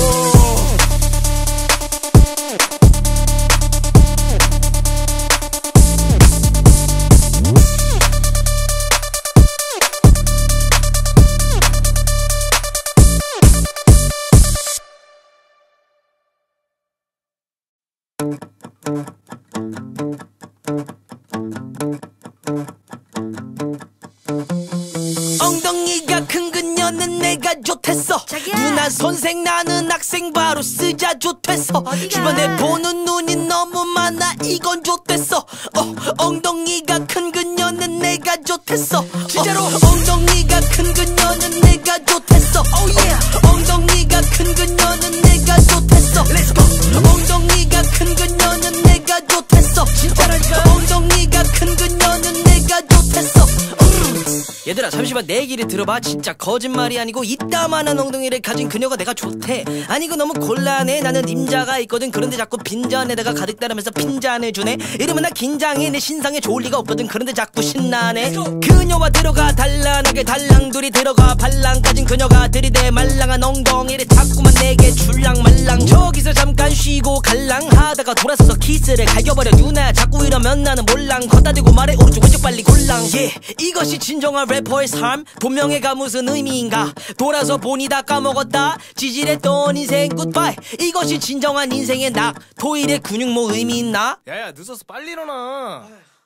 엉덩이가 큰 그녀는 내가 좋댔어. 누나 선생 나는 학생 바로 쓰자 좋댔어. 주변에 보는 눈이 너무 많아 이건 좋댔어. 어, 엉덩이가 큰 그녀는 내가 좋댔어. 진짜로 어, 엉덩이가 큰 그녀는 내가 좋댔어. oh, yeah. 엉덩이가 큰 그녀는 내가 좋댔어. Let's go. 엉덩이가 큰 그녀는 내가 좋댔어. 진짜랄까. 엉덩이가 큰 그녀는 내가 좋댔어. 음. 얘들아 잠시만 내 얘기를 들어봐. 진짜 거짓말이 아니고 이따만한 엉덩이를 가진 그녀가 내가 좋대. 아니 그 너무 곤란해. 나는 임자가 있거든. 그런데 자꾸 빈잔에다가 가득 따르면서 핀잔을 주네. 이러면 나 긴장해. 내 신상에 좋을 리가 없거든. 그런데 자꾸 신나네. 그녀와 들어가 단란하게 달랑둘이 들어가 발랑 가진 그녀가 들이대 말랑한 엉덩이를 자꾸만 내게 줄랑말랑. 저기서 잠깐 쉬고 갈랑 하다가 돌아서서 키스를 갈겨버려. 누나 자꾸 이러면 나는 몰랑. 걷다 대고 말해 오른쪽 왼쪽 빨리 골랑. yeah. 이것이 진정한 래퍼의 삶. 본명예가 무슨 의미인가. 돌아서 보니 다 까먹었다. 지질했던 인생 굿바이. 이것이 진정한 인생의 낙. 토일의 근육 뭐 의미 있나? 야야 늦었어 빨리 일어나.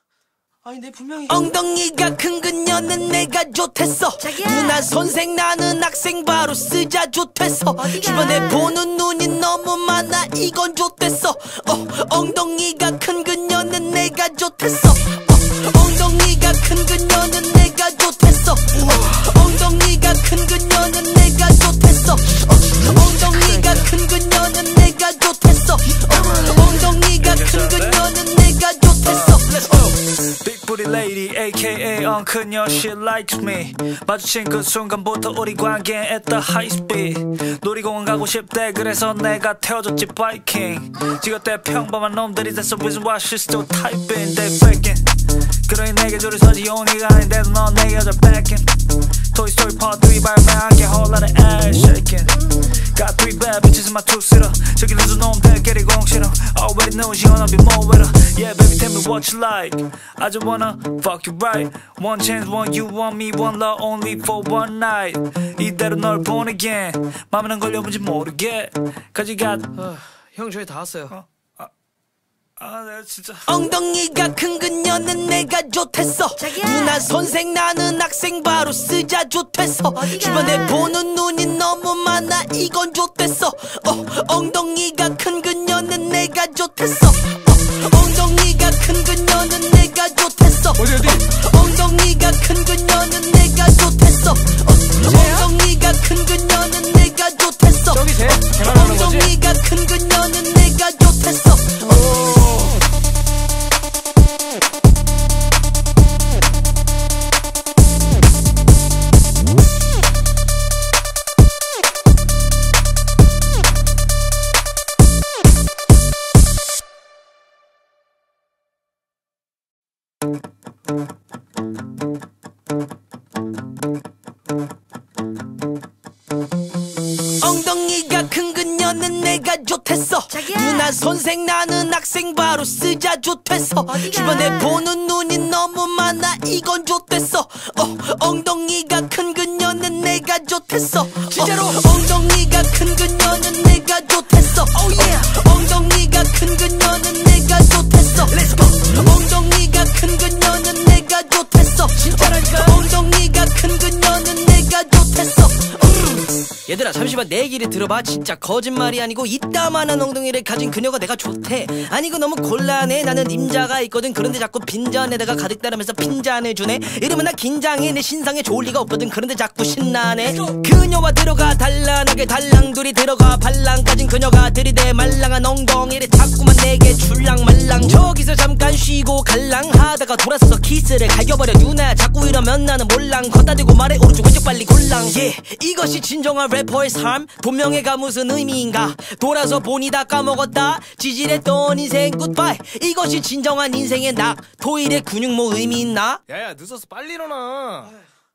아니 내 분명히 엉덩이가 큰 그녀는 내가 좋댔어. 누나 선생 나는 학생 바로 쓰자 좋댔어. 주변에 보는 눈이 너무 많아 이건 좋댔어. 어, 엉덩이가 큰 그녀는 내가 좋댔어. 어, 엉덩이가 큰 그녀는 내가 좋댔어. 어, 엉덩이가 큰 그녀는 내가 좋댔어. 어, 엉덩이가 큰 그녀는 내가 좋댔어. 어, 엉덩이가 큰 그녀는 내가 좋댔어. Big booty lady aka 엉 그녀 she likes me 마주친 그 순간부터 우리 관계엔 at the high speed 놀이공원 가고 싶대 그래서 내가 태워줬지 바이킹 지긋대 평범한 놈들이 됐어 reason why she's still typing they faking 그러니 내게 줄을 서지 용기가 아닌데도 넌 내 여자 backing Toy Story Part three 발매할게 whole lot of ass shaking Got three bad bitches in my two-seater 저기 늦은 놈들끼리 공실어 Already know she wanna be more with her Yeah baby tell me what you like I just wanna fuck you right One chance, one you, want me, one love only for one night 이대로 널 보내게 맘에는 걸려본지 모르게 Cause you got 아, 형 저희 다 왔어요. 어? 아, 아 내가 진짜 엉덩이가 큰 그녀는 내가 좋댔어. 누나 선생 나는 학생 바로 쓰자 좋댔어. 주변에 보는 눈이 너무 많아 이건 좋댔어. 어, 엉덩이가 큰 그녀는 내가 좋댔어. 어, 엉덩이가 큰 그녀는 내가 좋댔어. 어디 어디? 어, 엉덩이가 큰 그녀는 내가 좋댔어. 어, 엉덩이가 큰 그녀는 내가 좋댔어. 저기 쟤? 쟤 말하는 거지? 엉덩이가 큰 그녀는 내가 좋댔어. 엉덩이가 큰 그녀는 내가 좋댔어. 누나 선생 나는 학생 바로 쓰자 좋댔어. 주변에 보는 눈이 너무 많아 이건 좋댔어. 어, 엉덩이가 큰 그녀는 내가 좋댔어. 진짜로 어, 엉덩이가 큰 그녀는 내가 좋댔어. oh, yeah. 엉덩이가 큰 그녀는 내가 좋댔어. Let's go. 엉덩이가 큰 그녀는 내가 좋댔어. 진짜라니까. 엉덩이가 큰 그녀는 내가 좋댔어. 얘들아 잠시만 내 얘기를 들어봐. 진짜 거짓말이 아니고 이따만한 엉덩이를 가진 그녀가 내가 좋대. 아니 이거 너무 곤란해. 나는 임자가 있거든. 그런데 자꾸 빈잔에다가 가득 따르면서 핀잔을 주네. 이러면 나 긴장해. 내 신상에 좋을 리가 없거든. 그런데 자꾸 신나네. 그녀와 들어가 단란하게 달랑둘이 들어가 발랑 가진 그녀가 들이대 말랑한 엉덩이를 자꾸만 내게 줄랑말랑. 저기서 잠깐 쉬고 갈랑하다가 돌아서서 키스를 갈겨버려. 누나 자꾸 이러면 나는 몰랑. 걷다 대고 말해 오른쪽 왼쪽 빨리 골랑. 예 이것이 진정한 래퍼의 삶. 본명예가 무슨 의미인가. 돌아서 보니 다 까먹었다. 지질했던 인생 굿바이. 이것이 진정한 인생의 낙. 토일의 근육 뭐 의미 있나. 야야 늦었어 빨리 일어나.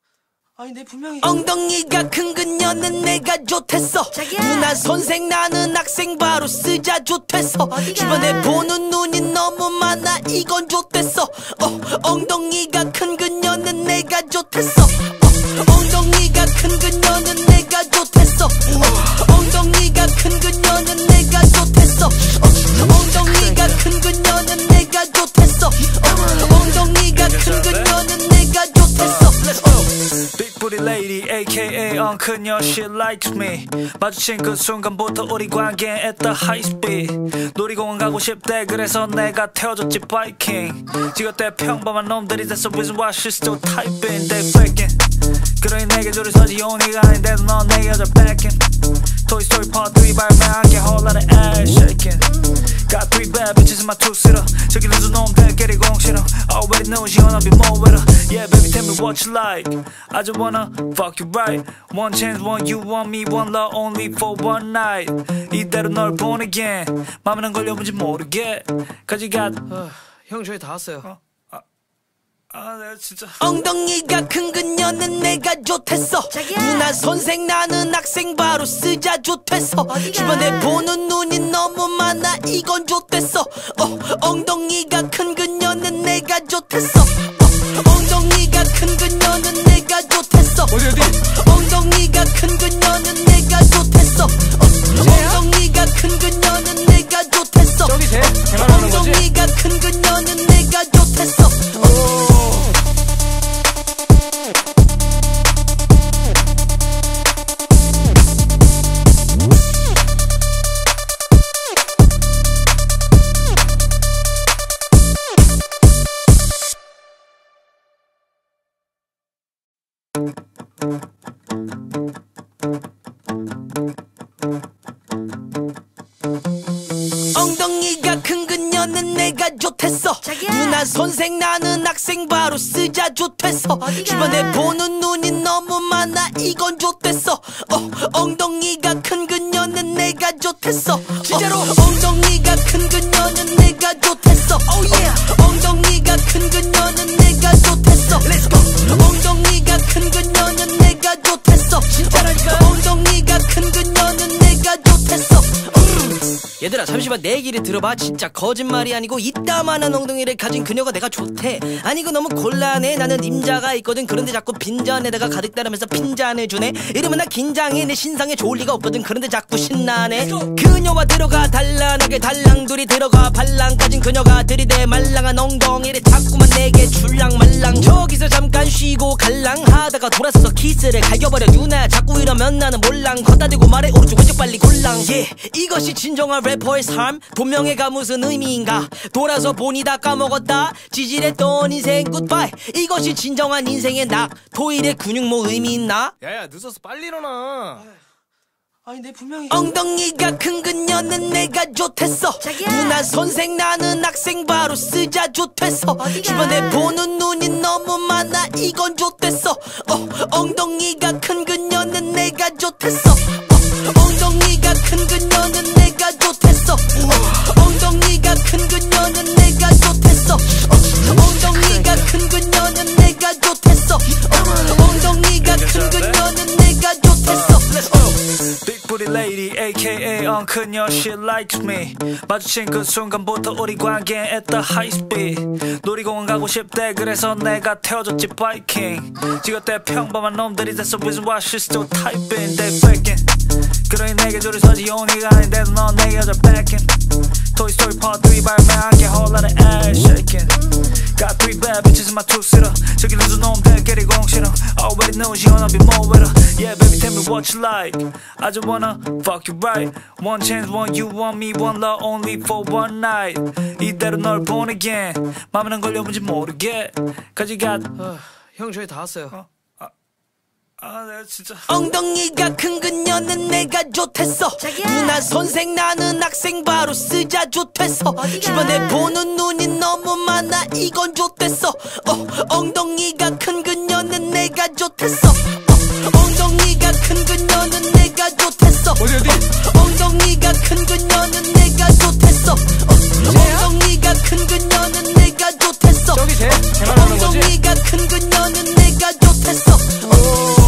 아니 내 분명히 엉덩이가 큰 그녀는 내가 좋댔어. 누나 선생 나는 학생 바로 쓰자 좋댔어. 주변에 보는 눈이 너무 많아 이건 좋댔어. 어, 엉덩이가 큰 그녀는 내가 좋댔어. 어, 엉덩이가 큰 그녀는 내가 좋댔어. 어, 엉덩이가 큰 그녀는 내가 좋댔어. 어, 엉덩이가 큰 그녀는 내가 좋댔어. 어, 엉덩이가 큰 그녀는 내가 좋댔어. Big booty lady aka 엉 그녀 she likes me 마주친 그 순간부터 우리 관계엔 at the high speed 놀이공원 가고 싶대 그래서 내가 태워줬지 바이킹 지긋대 평범한 놈들이 됐어 reason why she's still typing they faking 그러니 내게 줄을 서지 용기가 아닌데도 넌 내 여자 backing Toy Story Part three 발매할게 whole lot of ass shaking Got three bad bitches in my two-seater 저기 늦은 놈들끼리 공실어 Already know she wanna be more with her Yeah baby tell me what you like I just wanna fuck you right One chance, one you, want me, one love only for one night 이대로 널 보내게 맘에는 걸려본지 모르게 Cause you got 아, 형 저희 다 왔어요. 어? 아, 아 내가 진짜 엉덩이가 큰 그녀는 내가 좋댔어. 누나 선생 나는 학생 바로 쓰자 좋댔어. 주변에 보는 눈이 너무 많아 이건 좋댔어. 어, 엉덩이가 큰 그녀는 내가 좋댔어. 어, 엉덩이가 큰 그녀는 내가 좋댔어. 어디 어디? 어, 엉덩이가 큰 그녀는 내가 좋댔어. 어, 엉덩이가 큰 그녀는 내가 좋댔어. 저기 쟤? 쟤 말하는 거지? 엉덩이가 큰 그녀는 내가 좋댔어. 그녀는 내가 좋댔어. 자기야. 누나 선생 나는 학생 바로 쓰자 좋댔어. 어디가? 주변에 보는 눈이 너무 많아 이건 좋댔어. 어, 엉덩이가 큰 그녀는 내가 좋댔어. 진짜로? 어, 엉덩이가 큰 그녀는 내가 좋댔어. Oh yeah. 엉덩이가 큰 그녀는 내가 좋댔어. Let's go. 엉덩이가 큰 그녀는 내가 좋댔어. 진짜라니까. 엉덩이가 큰 그녀는 내가 좋댔어. 얘들아 잠시만 내 얘기를 들어봐. 진짜 거짓말이 아니고 이따만한 엉덩이를 가진 그녀가 내가 좋대. 아니 이거 너무 곤란해. 나는 임자가 있거든. 그런데 자꾸 빈잔에다가 가득 따르면서 핀잔을 주네. 이러면 나 긴장해. 내 신상에 좋을 리가 없거든. 그런데 자꾸 신나네. 그녀와 들어가 단란하게 달랑둘이 들어가 발랑 가진 그녀가 들이대 말랑한 엉덩이를 자꾸만 내게 줄랑말랑. 저기서 잠깐 쉬고 갈랑 하다가 돌아서서 키스를 갈겨버려. 누나 자꾸 이러면 나는 몰랑. 걷다 대고 말해 오른쪽 왼쪽 빨리 골랑. yeah. 이것이 진정한 래퍼의 삶. 본명예가 무슨 의미인가. 돌아서 보니 다 까먹었다. 지질했던 인생 굿바이. 이것이 진정한 인생의 낙. 토일의 근육 뭐 의미 있나? 야야 늦었어 빨리 일어나. 아니 내 분명히 엉덩이가 큰 그녀는 내가 좋댔어. 자기야. 누나 선생 나는 학생 바로 쓰자 좋댔어. 어디가? 주변에 보는 눈이 너무 많아 이건 좋댔어. 어, 엉덩이가 큰 그녀는 내가 좋댔어. 어, 엉덩이가 큰 그녀는 내가 좋댔어. 어, 엉덩이가 큰 그녀는 내가 좋댔어. 어, 엉덩이가 큰 그녀는 내가 좋댔어. 어, 엉덩이가 큰 그녀는 내가 좋댔어. Big booty lady aka 엉크녀 she likes me. 마주친 그 순간부터 우리 관계엔 at the high speed. 놀이공원 가고 싶대 그래서 내가 태워줬지 바이킹. 지긋대 평범한 놈들이 됐어 reason why she's still typing they faking. 그러니 내게 줄을 서지 용의가 아닌데도 넌 내게 여자 backing. Toy Story Part three 발매한 게 whole lot of ass shaking. Got three bad bitches in my two-seater. 저기 루즈 놈들끼리 공실어. Already know she wanna be more with her. Yeah baby tell me what you like. I just wanna fuck you right. One chance, one you, want me, one love only for one night. 이대로 널 보내게 맘에 난 걸려본지 모르게. Cause you got 아, 형 저희 다 왔어요. 어? 아, 아 내가 진짜 엉덩이가 큰 그녀는 내가 좋댔어. 자기야. 누나 선생 나는 학생 바로 쓰자 좋댔어. 어디가? 주변에 보는 눈이 너무 많아 이건 좋댔어. 어, 엉덩이가 큰 그녀는 내가 좋댔어. 어, 엉덩이가 큰 그녀는 내가 좋댔어. 어디 어디? 어, 엉덩이가 큰 그녀는 내가 좋댔어. 어, 엉덩이가 큰 그녀는 내가 좋댔어. 저기 쟤? 쟤만 하는 거지? 엉덩이가 큰 그녀는 내가 좋댔어. 어.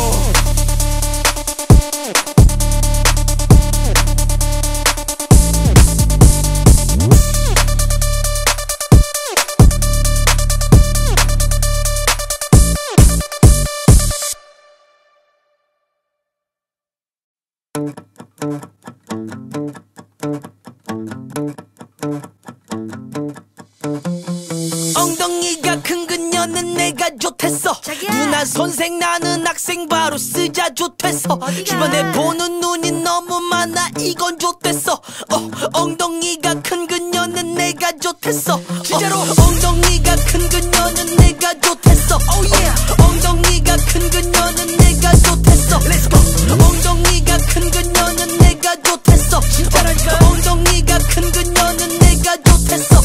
엉덩이가 큰 그녀는 내가 좋댔어. 자기야. 누나 선생 나는 학생 바로 쓰자 좋댔어. 어디가? 주변에 보는 눈이 너무 많아 이건 좋댔어. 어, 엉덩이가 큰 그녀는 내가 좋댔어. 진짜로? 어, 엉덩이가 큰 그녀는 내가 좋댔어. Oh yeah. 엉덩이가 큰 그녀는 내가 좋댔어. Let's go. 엉덩이가 큰 그녀는 내가 좋댔어. 진짜라니까. 엉덩이가 큰 그녀는 내가 좋댔어.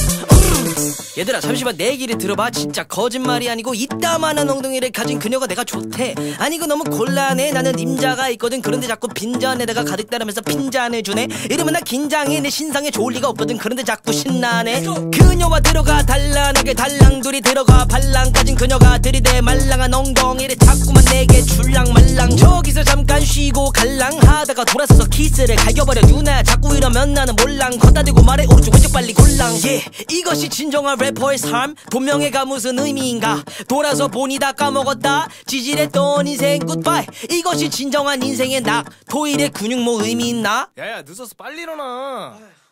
얘들아 잠시만 내 얘기를 들어봐. 진짜 거짓말이 아니고 이따만한 엉덩이를 가진 그녀가 내가 좋대. 아니 이거 너무 곤란해. 나는 임자가 있거든. 그런데 자꾸 빈잔에다가 가득 따르면서 핀잔을 주네. 이러면 나 긴장해. 내 신상에 좋을 리가 없거든. 그런데 자꾸 신나네. 그녀와 들어가 단란하게 달랑둘이 들어가 발랑 가진 그녀가 들이대 말랑한 엉덩이를 자꾸만 내게 줄랑말랑. 저기서 잠깐 쉬고 갈랑 하다가 돌아서서 키스를 갈겨버려. 누나 자꾸 이러면 나는 몰랑. 걷다 대고 말해 오른쪽 왼쪽 빨리 골랑. yeah. 이것이 진정한 래퍼의 삶. 본명예가 무슨 의미인가. 돌아서 보니 다 까먹었다. 지질했던 인생 굿바이. 이것이 진정한 인생의 낙. 토일의 근육 뭐 의미 있나? 야야 늦었어 빨리 일어나.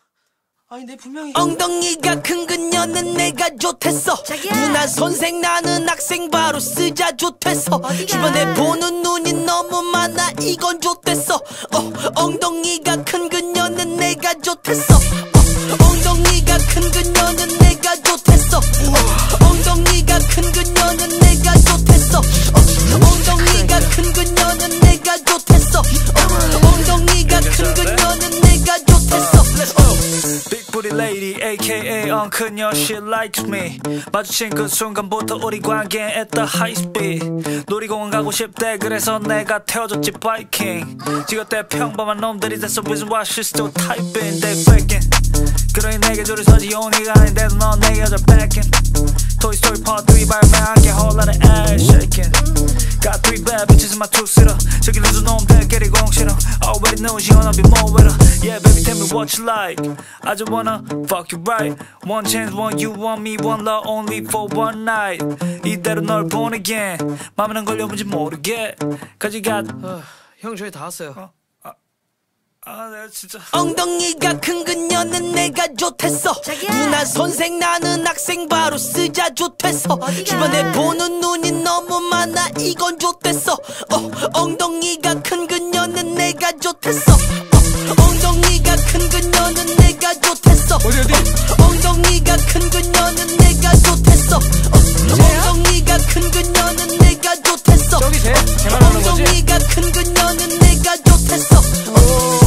아니 내 분명히 엉덩이가 큰 그녀는 내가 좋댔어. 자기야. 누나 선생 나는 학생 바로 쓰자 좋댔어. 어디가? 주변에 보는 눈이 너무 많아 이건 좋댔어. 어, 엉덩이가 큰 그녀는 내가 좋댔어. 어, 엉덩이가 큰 그녀는 내가 좋댔어. 어, 엉덩이가 큰 그녀는 내가 좋댔어. 어, 엉덩이가 큰 그녀는 내가 좋댔어. 어, 엉덩이가 큰 그녀는 내가 좋댔어. Big booty lady 에이케이에이 어 그녀 she likes me 마주친 그 순간부터 우리 관계엔 at the high speed 놀이공원 가고 싶대 그래서 내가 태워줬지 바이킹 지겹대 평범한 놈들이 that's the reason why she's still typing they faking 그러니 내게 줄을 서지 용의가 아닌데도 넌 내게 여자 backing Toy Story Part three 발매한 게 whole lot of ass shaking Got three bad bitches in my two-seater 저기 루즈 놈들끼리 공실어 Already know she wanna be more with her Yeah baby tell me what you like I just wanna fuck you right One chance one you want me one love only for one night 이대로 널 보내게 맘에는 걸려본지 모르게 Cause you got 어, 형 저희 다 왔어요. 어? 아 내가 진짜 엉덩이가 큰 그녀는 내가 좋댔어 누나 선생 나는 학생 바로 쓰자 좋댔어 주변에 보는 눈이 너무 많아 이건 좋댔어 어, 엉덩이가 큰 그녀는 내가 좋댔어 어, 엉덩이가 큰 그녀는 내가 좋댔어 어디 어디? 어, 엉덩이가 큰 그녀는 내가 좋댔어 어, 엉덩이가 큰 그녀는 내가 좋댔어 저기 쟤? 쟤만 하는 거지? 엉덩이가 큰 그녀는 내가 좋댔어 어.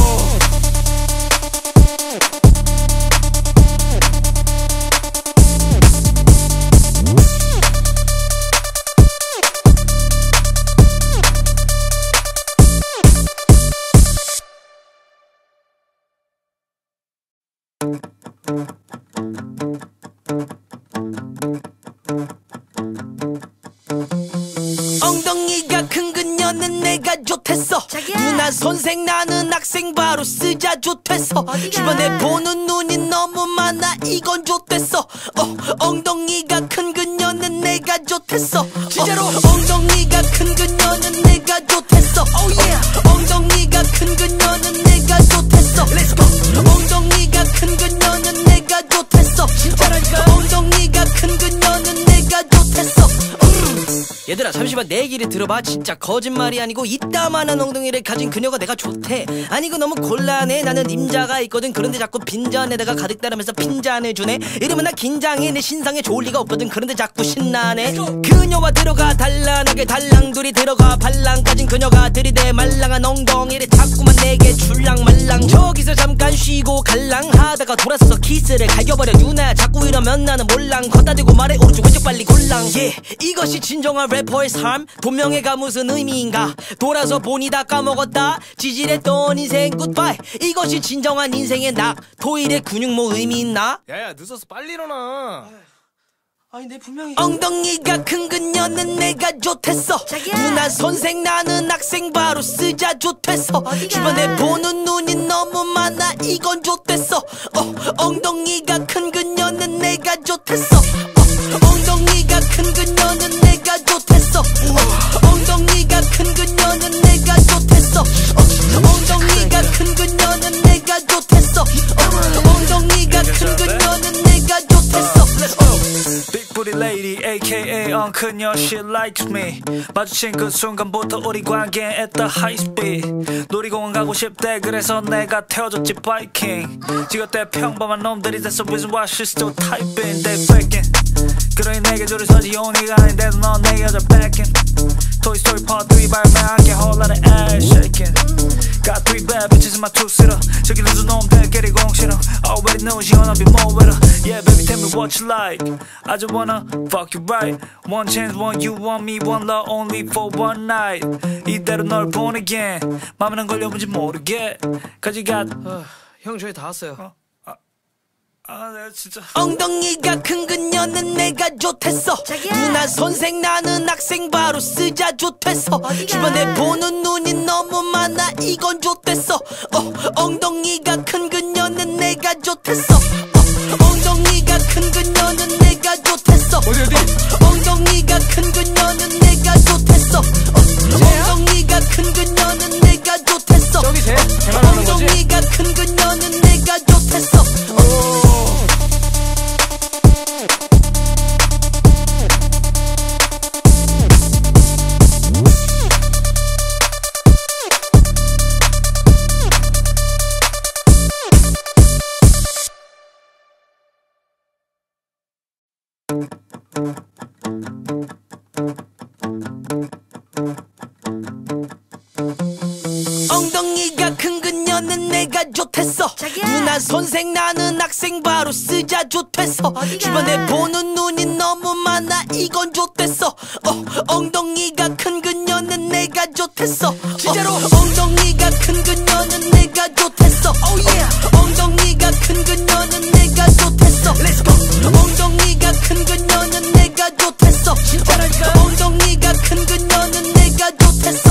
엉덩이가 큰 그녀는 내가 좋댔어 누나 선생 나는 학생 바로 쓰자 좋댔어 주변에 보는 눈이 너무 많아 이건 좋댔어 어, 엉덩이가 큰 그녀는 내가 좋댔어 진짜로 어, 엉덩이가 큰 그녀는 내가 좋댔어 oh yeah. 엉덩이가 큰 그녀는 내가 좋댔어 Let's go. 엉덩이가 큰 그녀는 내가 좋댔어 진짜라니까 엉덩이가 큰 그녀는 내가 좋댔어 음. 얘들아 잠시만 내 얘기를 들어봐. 진짜 거짓말이 아니고 이따만한 엉덩이를 가진 그녀가 내가 좋대. 아니 그 너무 곤란해. 나는 임자가 있거든. 그런데 자꾸 빈잔에다가 가득 따르면서 핀잔을 주네. 이러면 나 긴장해. 내 신상에 좋을 리가 없거든. 그런데 자꾸 신나네. 그녀와 들어가 단란하게 달랑둘이 들어가 발랑 가진 그녀가 들이대 말랑한 엉덩이를 자꾸만 내게 줄랑말랑. 저기서 잠깐 쉬고 갈랑 하다가 돌아서서 키스를 갈겨버려. 누나 자꾸 이러면 나는 몰랑 걷다 대고 말해 오른쪽 왼쪽 빨리 골랑. yeah. 이것이 진정한 래퍼의 삶. 본명애가 무슨 의미인가. 돌아서 보니 다 까먹었다. 지질했던 인생 굿바이. 이것이 진정한 인생의 낙. 토일의 근육 뭐 의미 있나? 야야 늦었어 빨리 일어나. 아니 내 분명히 엉덩이가 큰 그녀는 내가 좋댔어 누나 선생 나는 학생 바로 쓰자 좋댔어 주변에 보는 눈이 너무 많아 이건 좋댔어 어, 엉덩이가 큰 그녀는 내가 좋댔어 어, 엉덩이가 큰 그녀는 내가 좋댔어 어, 엉덩이가 큰 그녀는 내가 좋댔어 어, 엉덩이가 큰 그녀는 내가 좋댔어 어, 엉덩이가 큰 그녀는 내가 좋댔어 Big booty lady 에이케이에이 어 그녀 she likes me 마주친 그 순간부터 우리 관계엔 at the high speed 놀이공원 가고 싶대 그래서 내가 태워줬지 바이킹 지겹대 평범한 놈들이 that's the reason why she's still typing they faking 그러니 내게 줄을 서지 용의가 아닌데도 넌 내게 여자 backing Toy Story Part three 발매한 게 whole lot of ass shaking Got three bad bitches in my two-seater 저기 루즈 놈들끼리 공실어 Already know she wanna be more with her Yeah baby tell me what you like I just wanna fuck you right One chance one you want me one love only for one night 이대로 널 보내게 맘에는 걸려본지 모르게 Cause you got 어, 형 저희 다 왔어요. 어? 아, 아 내가 진짜 엉덩이가 큰 그녀는 내가 좋댔어 누나 선생 나는 학생 바로 쓰자 좋댔어 주변에 보는 눈이 너무 많아 이건 좋댔어 어, 엉덩이가 큰 그녀는 내가 좋댔어 어, 엉덩이가 큰 그녀는 내가 좋댔어 어디 어디? 어, 엉덩이가 큰 그녀는 내가 좋댔어 어, 엉덩이가 큰 그녀는 내가 좋댔어 저기 쟤? 쟤만 하는 거지? 엉덩이가 큰 그녀는 내가 좋댔어 어. 엉덩이가 큰 그녀는 내가 좋댔어 좋댔어. 누나 선생 나는 학생 바로 쓰자 좋댔어. 주변에 보는 눈이 너무 많아 이건 좋댔어. 어, 엉덩이가 큰 그녀는 내가 좋댔어. 진짜로 어, 엉덩이가 큰 그녀는 내가 좋댔어. oh, yeah. 엉덩이가 큰 그녀는 내가 좋댔어. Let's go. 엉덩이가 큰 그녀는 내가 좋댔어. 진짜랄까. 엉덩이가 큰 그녀는 내가 좋댔어.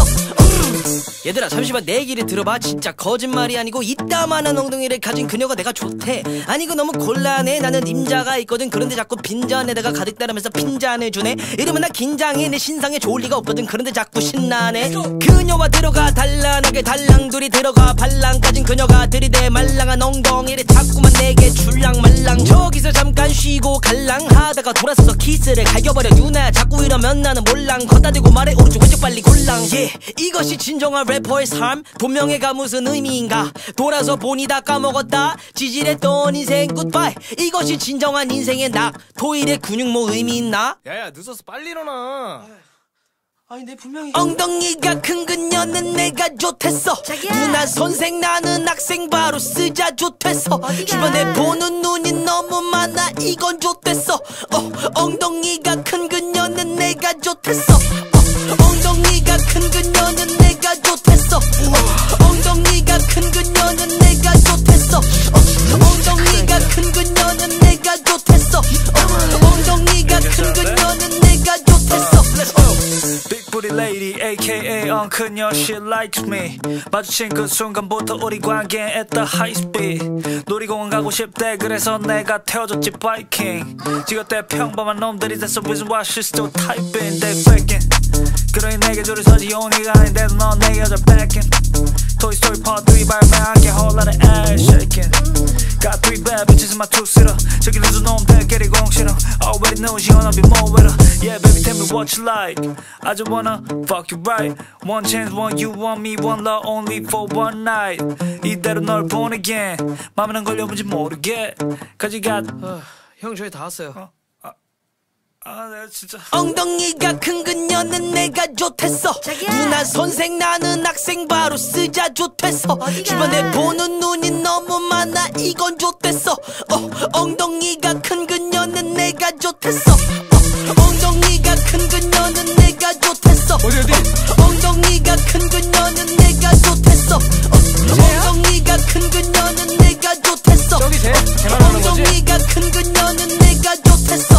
얘들아 잠시만 내 얘기를 들어봐. 진짜 거짓말이 아니고 이따만한 엉덩이를 가진 그녀가 내가 좋대. 아니 그 너무 곤란해. 나는 임자가 있거든. 그런데 자꾸 빈잔에다가 가득 따르면서 핀잔을 주네. 이러면 나 긴장해. 내 신상에 좋을 리가 없거든. 그런데 자꾸 신나네. 그녀와 들어가 단란하게 달랑둘이 들어가 발랑 가진 그녀가 들이대 말랑한 엉덩이를 자꾸만 내게 줄랑말랑. 저기서 잠깐 쉬고 갈랑 하다가 돌아서서 키스를 갈겨버려. 유나야 자꾸 이러면 나는 몰랑. 걷다 대고 말해 오른쪽 왼쪽 빨리 골랑. yeah. 이것이 진정한 래퍼의 삶. 본명예가 무슨 의미인가. 돌아서 보니 다 까먹었다. 지질했던 인생 굿바이. 이것이 진정한 인생의 낙. 토일의 근육 뭐 의미 있나? 야야 늦었어 빨리 일어나. 아니 내 분명히 엉덩이가 큰 그녀는 내가 좋댔어. 누나 선생 나는 학생 바로 쓰자 좋댔어. 주변에 보는 눈이 너무 많아 이건 좋댔어. 어, 엉덩이가 큰 그녀는 내가 좋댔어. 어, 엉덩이가 큰 그녀는 내가 좋댔어. 어, 엉덩이가 큰 그녀는 내가 좋댔어. 어, 엉덩이가 큰 그녀는 내가 좋댔어. 어, 엉덩이가 큰 그녀는 내가 좋댔어. Big booty lady aka 엉 그녀 she likes me. 마주친 그 순간부터 우리 관계는 at the high speed. 놀이공원 가고 싶대 그래서 내가 태워줬지 바이킹. 지긋대 평범한 놈들이 됐어 reason why she's still typing they faking. 그러니 내게 줄을 서지 용기가 아닌데도 넌 내 여자 backing. Toy Story Part three 발매할게 whole lot of ass shaking. Got three bad bitches in my two-seater. 저기 늦은 놈들끼리 공실어. Already know she wanna be more with her. Yeah baby tell me what you like. I just wanna fuck you right. One chance one you want me one love only for one night. 이대로 널 보내게 맘에는 걸려본지 모르게. Cause you got 어, 형 저희 다 왔어요. 어, 아, 아 내가 진짜 엉덩이가 큰 그녀는 내가 좋댔어. 누나 선생 나는 학생 바로 쓰자 좋댔어. 주변에 보는 눈이 너무 많아 이건 좋댔어. 어, 엉덩이가 큰 그녀는 내가 좋댔어. 어, 엉덩이가 큰 그녀는 내가 좋댔어. 어디 어디? 어, 엉덩이가 큰 그녀는 내가 좋댔어. 어, 엉덩이가 큰 그녀는 내가 좋댔어. 저기 쟤? 쟤만 하는 거지? 엉덩이가 큰 그녀는 내가 좋댔어.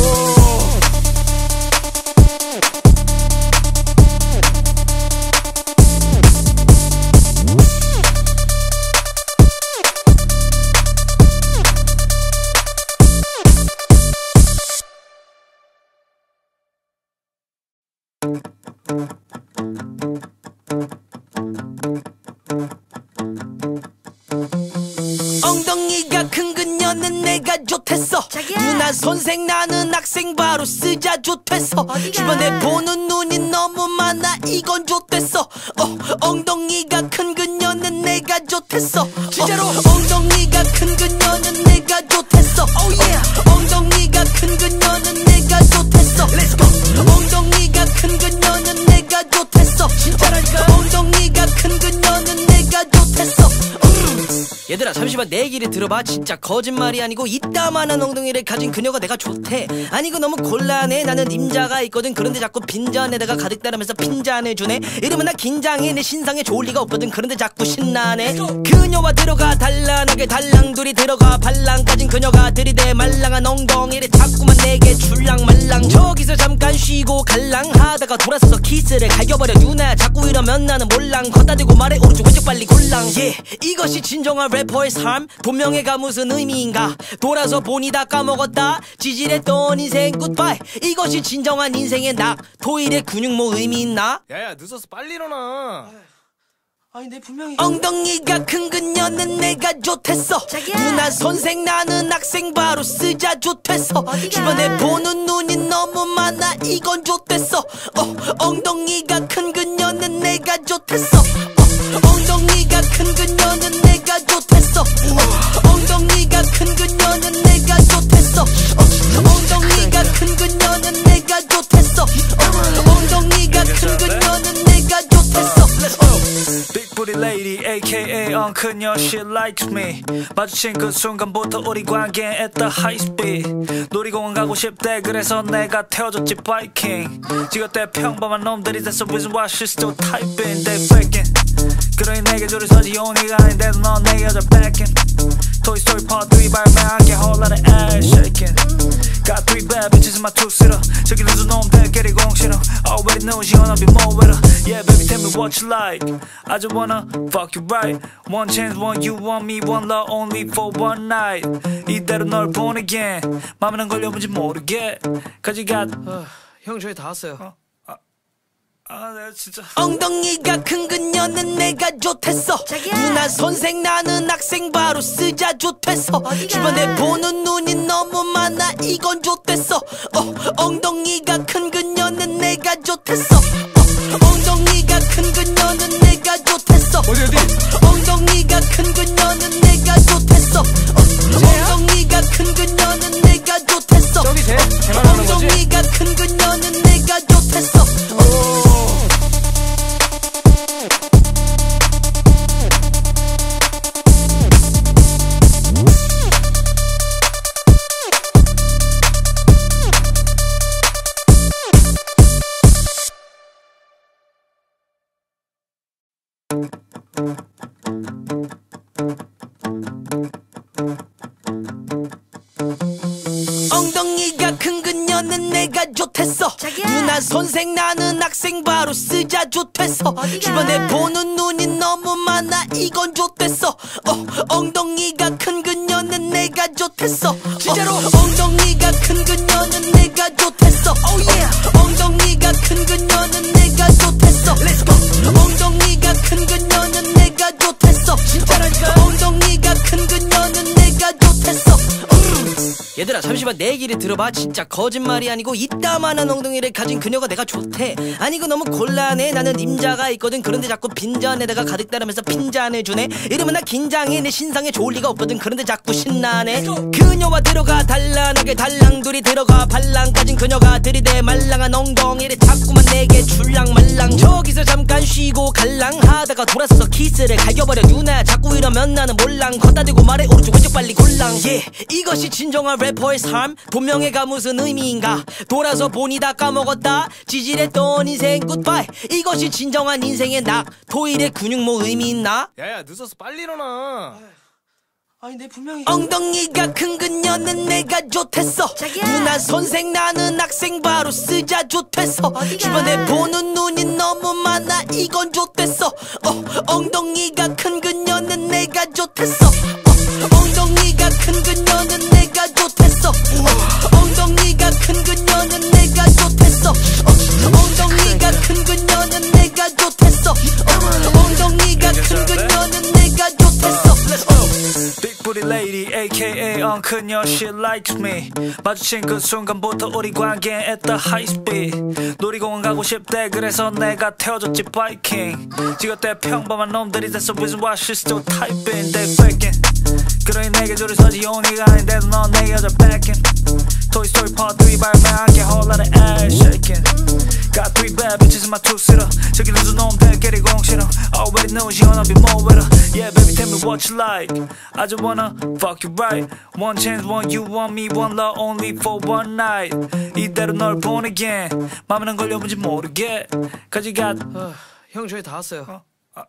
엉덩이가 큰 그녀는 내가 좋댔어. 누나 선생 나는 학생 바로 쓰자 좋댔어. 주변에 보는 눈이 너무 많아 이건 좋댔어. 어, 엉덩이가 큰 그녀는 내가 좋댔어. 진짜로 어, 엉덩이가 큰 그녀는 내가 좋댔어. oh, yeah. 엉덩이가 큰 그녀는 내가 좋댔어. Let's go. 엉덩이가 큰 그녀는 내가 좋댔어. 진짜랄까. 엉덩이가 큰 그녀는 내가 좋댔어. 얘들아 잠시만 내 얘기를 들어봐. 진짜 거짓말이 아니고 이따만한 엉덩이를 가진 그녀가 내가 좋대. 아니 그 너무 곤란해. 나는 임자가 있거든. 그런데 자꾸 빈잔에다가 가득 따르면서 핀잔을 주네. 이러면 나 긴장해. 내 신상에 좋을 리가 없거든. 그런데 자꾸 신나네. 그녀와 들어가 단란하게 달랑둘이 들어가 발랑 가진 그녀가 들이대 말랑한 엉덩이를 자꾸만 내게 줄랑말랑. 저기서 잠깐 쉬고 갈랑 하다가 돌아서서 키스를 갈겨버려. 유나야 자꾸 이러면 나는 몰랑. 걷다 대고 말해 오른쪽 왼쪽 빨리 골랑. yeah. 이것이 진정한 래퍼의 삶. 본명예가 무슨 의미인가. 돌아서 보니 다 까먹었다. 지질했던 인생 굿바이. 이것이 진정한 인생의 낙. 토일의 근육 뭐 의미 있나? 야야 늦었어 빨리 일어나. 아니 내 분명히 엉덩이가 큰 그녀는 내가 좋댔어. 누나 선생 나는 학생 바로 쓰자 좋댔어. 주변에 보는 눈이 너무 많아 이건 좋댔어. 어, 엉덩이가 큰 그녀는 내가 좋댔어. 어, 엉덩이가 큰 그녀는 내가 좋댔어. 어, 엉덩이가 큰 그녀는 내가 좋댔어. 어, 엉덩이가 큰 그녀는 내가 좋댔어. 어, 엉덩이가 큰 그녀는 내가 좋댔어. Big booty lady aka 엉 그녀 she likes me 마주친 그 순간부터 우리 관계엔 at the high speed 놀이공원 가고 싶대 그래서 내가 태워줬지 바이킹 지긋대 평범한 놈들이 that's the reason why she's still typing they faking 그러니 내게 줄을 서지 용의가 아닌데도 넌 내 여자 backing Toy Story Part three 발매할게 whole lot of ass shaking Got three bad bitches in my two-seater 저기 루즈 놈들끼리 공실어 Already know she wanna be more with her Yeah baby tell me what you like I just wanna fuck you right One chance, one you, one me, one love only for one night 이대로 널 보내게 맘에는 걸려본지 모르게 Cause you got 아, 형 저희 다 왔어요. 어? 아, 아 내가 진짜 엉덩이가 큰 그녀는 내가 좋댔어. 누나 선생 나는 학생 바로 쓰자 좋댔어. 주변에 보는 눈이 너무 많아 이건 좋댔어. 어, 엉덩이가 큰 그녀는 내가 좋댔어. 어, 엉덩이가 큰 그녀는 내가 좋댔어. 어디 어디? 어, 엉덩이가 큰 그녀는 내가 좋댔어. 어, 엉덩이가 큰 그녀는 내가 좋댔어. 저기 제 제말 하는 거지? 엉덩이가 큰 그녀는 내가 좋댔어. 어. 엉덩이가 큰 그녀는 내가 좋댔어. 누나 선생 나는 학생 바로 쓰자 좋댔어. 주변에 보는 눈이 너무 많아 이건 좋댔어. 어, 엉덩이가 큰 그녀는 내가 좋댔어. 진짜로 어, 엉덩이가 큰 그녀는 내가 좋댔어. Oh yeah. 엉덩이가 큰 그녀는 내가 좋댔어. Let's go. 엉덩이가 큰 그녀는 내가 좋댔어. 진짜라니까. 엉덩이가 큰 그녀는 내가 좋댔어. 얘들아 잠시만 내 얘기를 들어봐. 진짜 거짓말이 아니고 이따만한 엉덩이를 가진 그녀가 내가 좋대. 아니 이거 너무 곤란해. 나는 임자가 있거든. 그런데 자꾸 빈잔에다가 가득 따르면서 핀잔을 주네. 이러면 나 긴장해. 내 신상에 좋을 리가 없거든. 그런데 자꾸 신나네. 그녀와 들어가 단란하게 달랑둘이 들어가 발랑 가진 그녀가 들이대 말랑한 엉덩이를 자꾸만 내게 줄랑말랑. 저기서 잠깐 쉬고 갈랑 하다가 돌아서서 키스를 갈겨버려. 누나 자꾸 이러면 나는 몰랑. 걷다 대고 말해 오른쪽 왼쪽 빨리 골랑. yeah. 이것이 진정한 래퍼의 삶. 본명예가 무슨 의미인가. 돌아서 보니 다 까먹었다. 지질했던 인생 굿바이. 이것이 진정한 인생의 낙. 토일의 근육 뭐 의미 있나. 야야 늦었어 빨리 일어나. 아니 내 분명히 엉덩이가 큰 그녀는 내가 좋댔어. 누나 선생 나는 학생 바로 쓰자 좋댔어. 주변에 보는 눈이 너무 많아 이건 좋댔어. 어, 엉덩이가 큰 그녀는 내가 좋댔어. 어, 엉덩이가 큰 그녀는 내가 좋댔어. 어, 엉덩이가 큰 그녀는 내가 좋댔어. 어, 엉덩이가 큰 그녀는 내가 좋댔어. 어, 엉덩이가 큰 그녀는 내가 좋댔어. Big booty lady aka 엉 그녀 she likes me 마주친 그 순간부터 우리 관계엔 at the high speed 놀이공원 가고 싶대 그래서 내가 태워줬지 바이킹 지긋대 평범한 놈들이 that's the reason why she's still typing they faking 그러니 내게 줄을 서지 용의가 아닌데도 넌 내 여자 backing Toy Story Part three 발매할게 whole lot of ass shaking Got three bad bitches in my two-seater 저기 루즈 놈들끼리 공실어 Already know she wanna be more with her Yeah baby tell me what you like I just wanna fuck you right One chance, one you, one me, one love only for one night 이대로 널 보내게 맘에는 걸려본지 모르게 Cause you got 아, 형 저희 다 왔어요. 어? 아,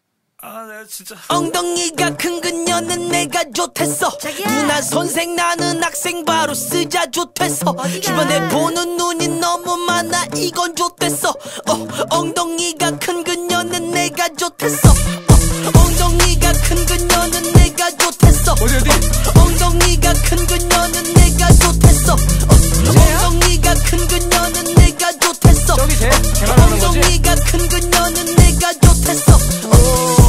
아 내가 진짜 엉덩이가 큰 그녀는 내가 좋댔어. 누나 선생 나는 학생 바로 쓰자 좋댔어. 주변에 보는 눈이 너무 많아 이건 좋댔어. 어, 엉덩이가 큰 그녀는 내가 좋댔어. 어, 엉덩이가 큰 그녀는 내가 좋댔어. 어디 어디? 어, 엉덩이가 큰 그녀는 내가 좋댔어. 어, 엉덩이가 큰 그녀는 내가 좋댔어. 저기 제 제말 하는 거지? 엉덩이가 큰 그녀는 내가 좋댔어. 어.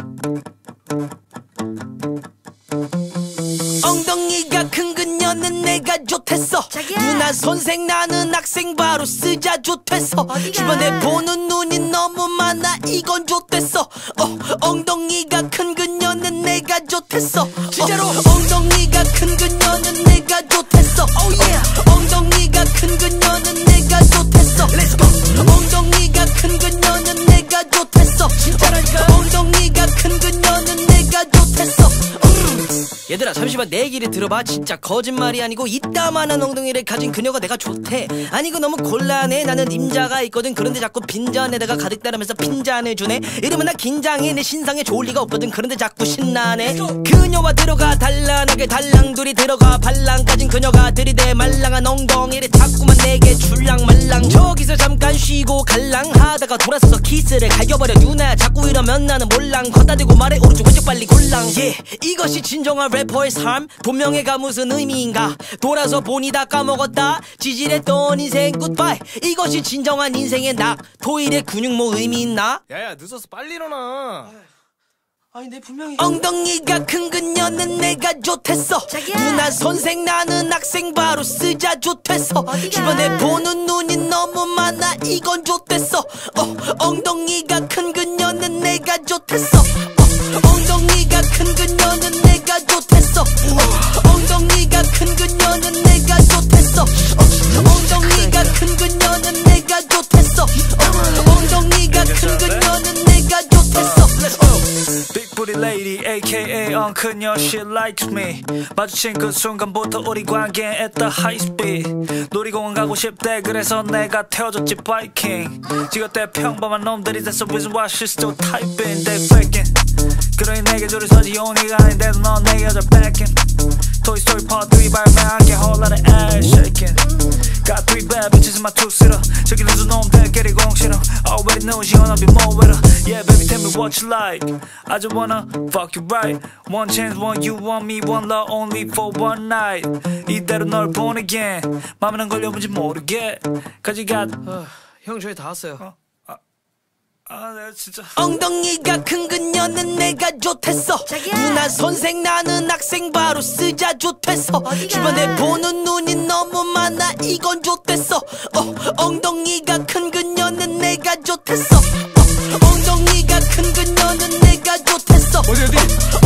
엉덩이가 큰 그녀는 내 내가 좋댔어. 누나 선생 나는 학생 바로 쓰자 좋댔어. 주변에 보는 눈이 너무 많아 이건 좋댔어. 어, 엉덩이가 큰 그녀는 내가 좋댔어. 진짜로 어, 엉덩이가 큰 그녀는 내가 좋댔어. oh, yeah. 엉덩이가 큰 그녀는 내가 좋댔어. Let's go. 엉덩이가 큰 그녀는 내가 좋댔어. 진짜라니까. 엉덩이가 큰 그녀는 내가 좋댔어. 얘들아 잠시만 내 얘기를 들어봐. 진짜 거짓말이 아니고 이따만한 엉덩이를 가진 그녀가 내가 좋대. 아니 이거 너무 곤란해. 나는 임자가 있거든. 그런데 자꾸 빈잔에다가 가득 따르면서 핀잔을 주네. 이러면 나 긴장해. 내 신상에 좋을 리가 없거든. 그런데 자꾸 신나네. 그녀와 들어가 단란하게 달랑둘이 들어가 발랑 가진 그녀가 들이대 말랑한 엉덩이를 자꾸만 내게 줄랑말랑. 저기서 잠깐 쉬고 갈랑 하다가 돌아서서 키스를 갈겨버려. 누나 자꾸 이러면 나는 몰랑. 걷다 대고 말해 오른쪽 왼쪽 빨리 골랑. yeah. 이것이 진정한 래퍼의 삶. 본명예가 무슨 의미인가. 돌아서 보니 다 까먹었다. 지질했던 인생 굿바이. 이것이 진정한 인생의 낙. 토일의 근육 뭐 의미 있나. 야야 늦었어 빨리 일어나. 아니 내 분명히 엉덩이가 큰 그녀는 내가 좋댔어. 누나 선생 나는 학생 바로 쓰자 좋댔어. 주변에 보는 눈이 너무 많아 이건 좋댔어. 어, 엉덩이가 큰 그녀는 내가 좋댔어. 어, 엉덩이가 큰 그녀는 내가 좋댔어. 어, 엉덩이가 큰 그녀는 내가 좋댔어. 어, 엉덩이가 큰 그녀는 내가 좋댔어. 어, 엉덩이가 큰 그녀는 내가 좋댔어. Big booty lady aka 엉 그녀 she likes me. 마주친 그 순간부터 우리 관계엔 at the high speed. 놀이공원 가고 싶대 그래서 내가 태워줬지 바이킹. 지긋대 평범한 놈들이 that's the reason why she's still typing they faking. 그러니 내게 줄을 서지 용이가 아닌데도 넌 내게 여자 backing. Toy Story Part three 발매한 게 whole lot of ass shaking. Got three bad bitches in my two-seater. 저기 루즈 놈들끼리 공실어. Already know she wanna be more with her. Yeah baby tell me what you like. I just wanna fuck you right. One chance one you want me one love only for one night. 이대로 널 보내게 맘에 난 걸려본지 모르게 Cause you got 어, 형 저희 다 왔어요. 어? 아, 아 내가 진짜 엉덩이가 큰 그녀는 내가 좋댔어. 누나 선생 나는 학생 바로 쓰자 좋댔어. 주변에 보는 눈이 너무 많아 이건 좋댔어. 어, 엉덩이가 큰 그녀는 내가 좋댔어. 어, 엉덩이가 큰 그녀는 내가 좋댔어. 어디 어디? 어,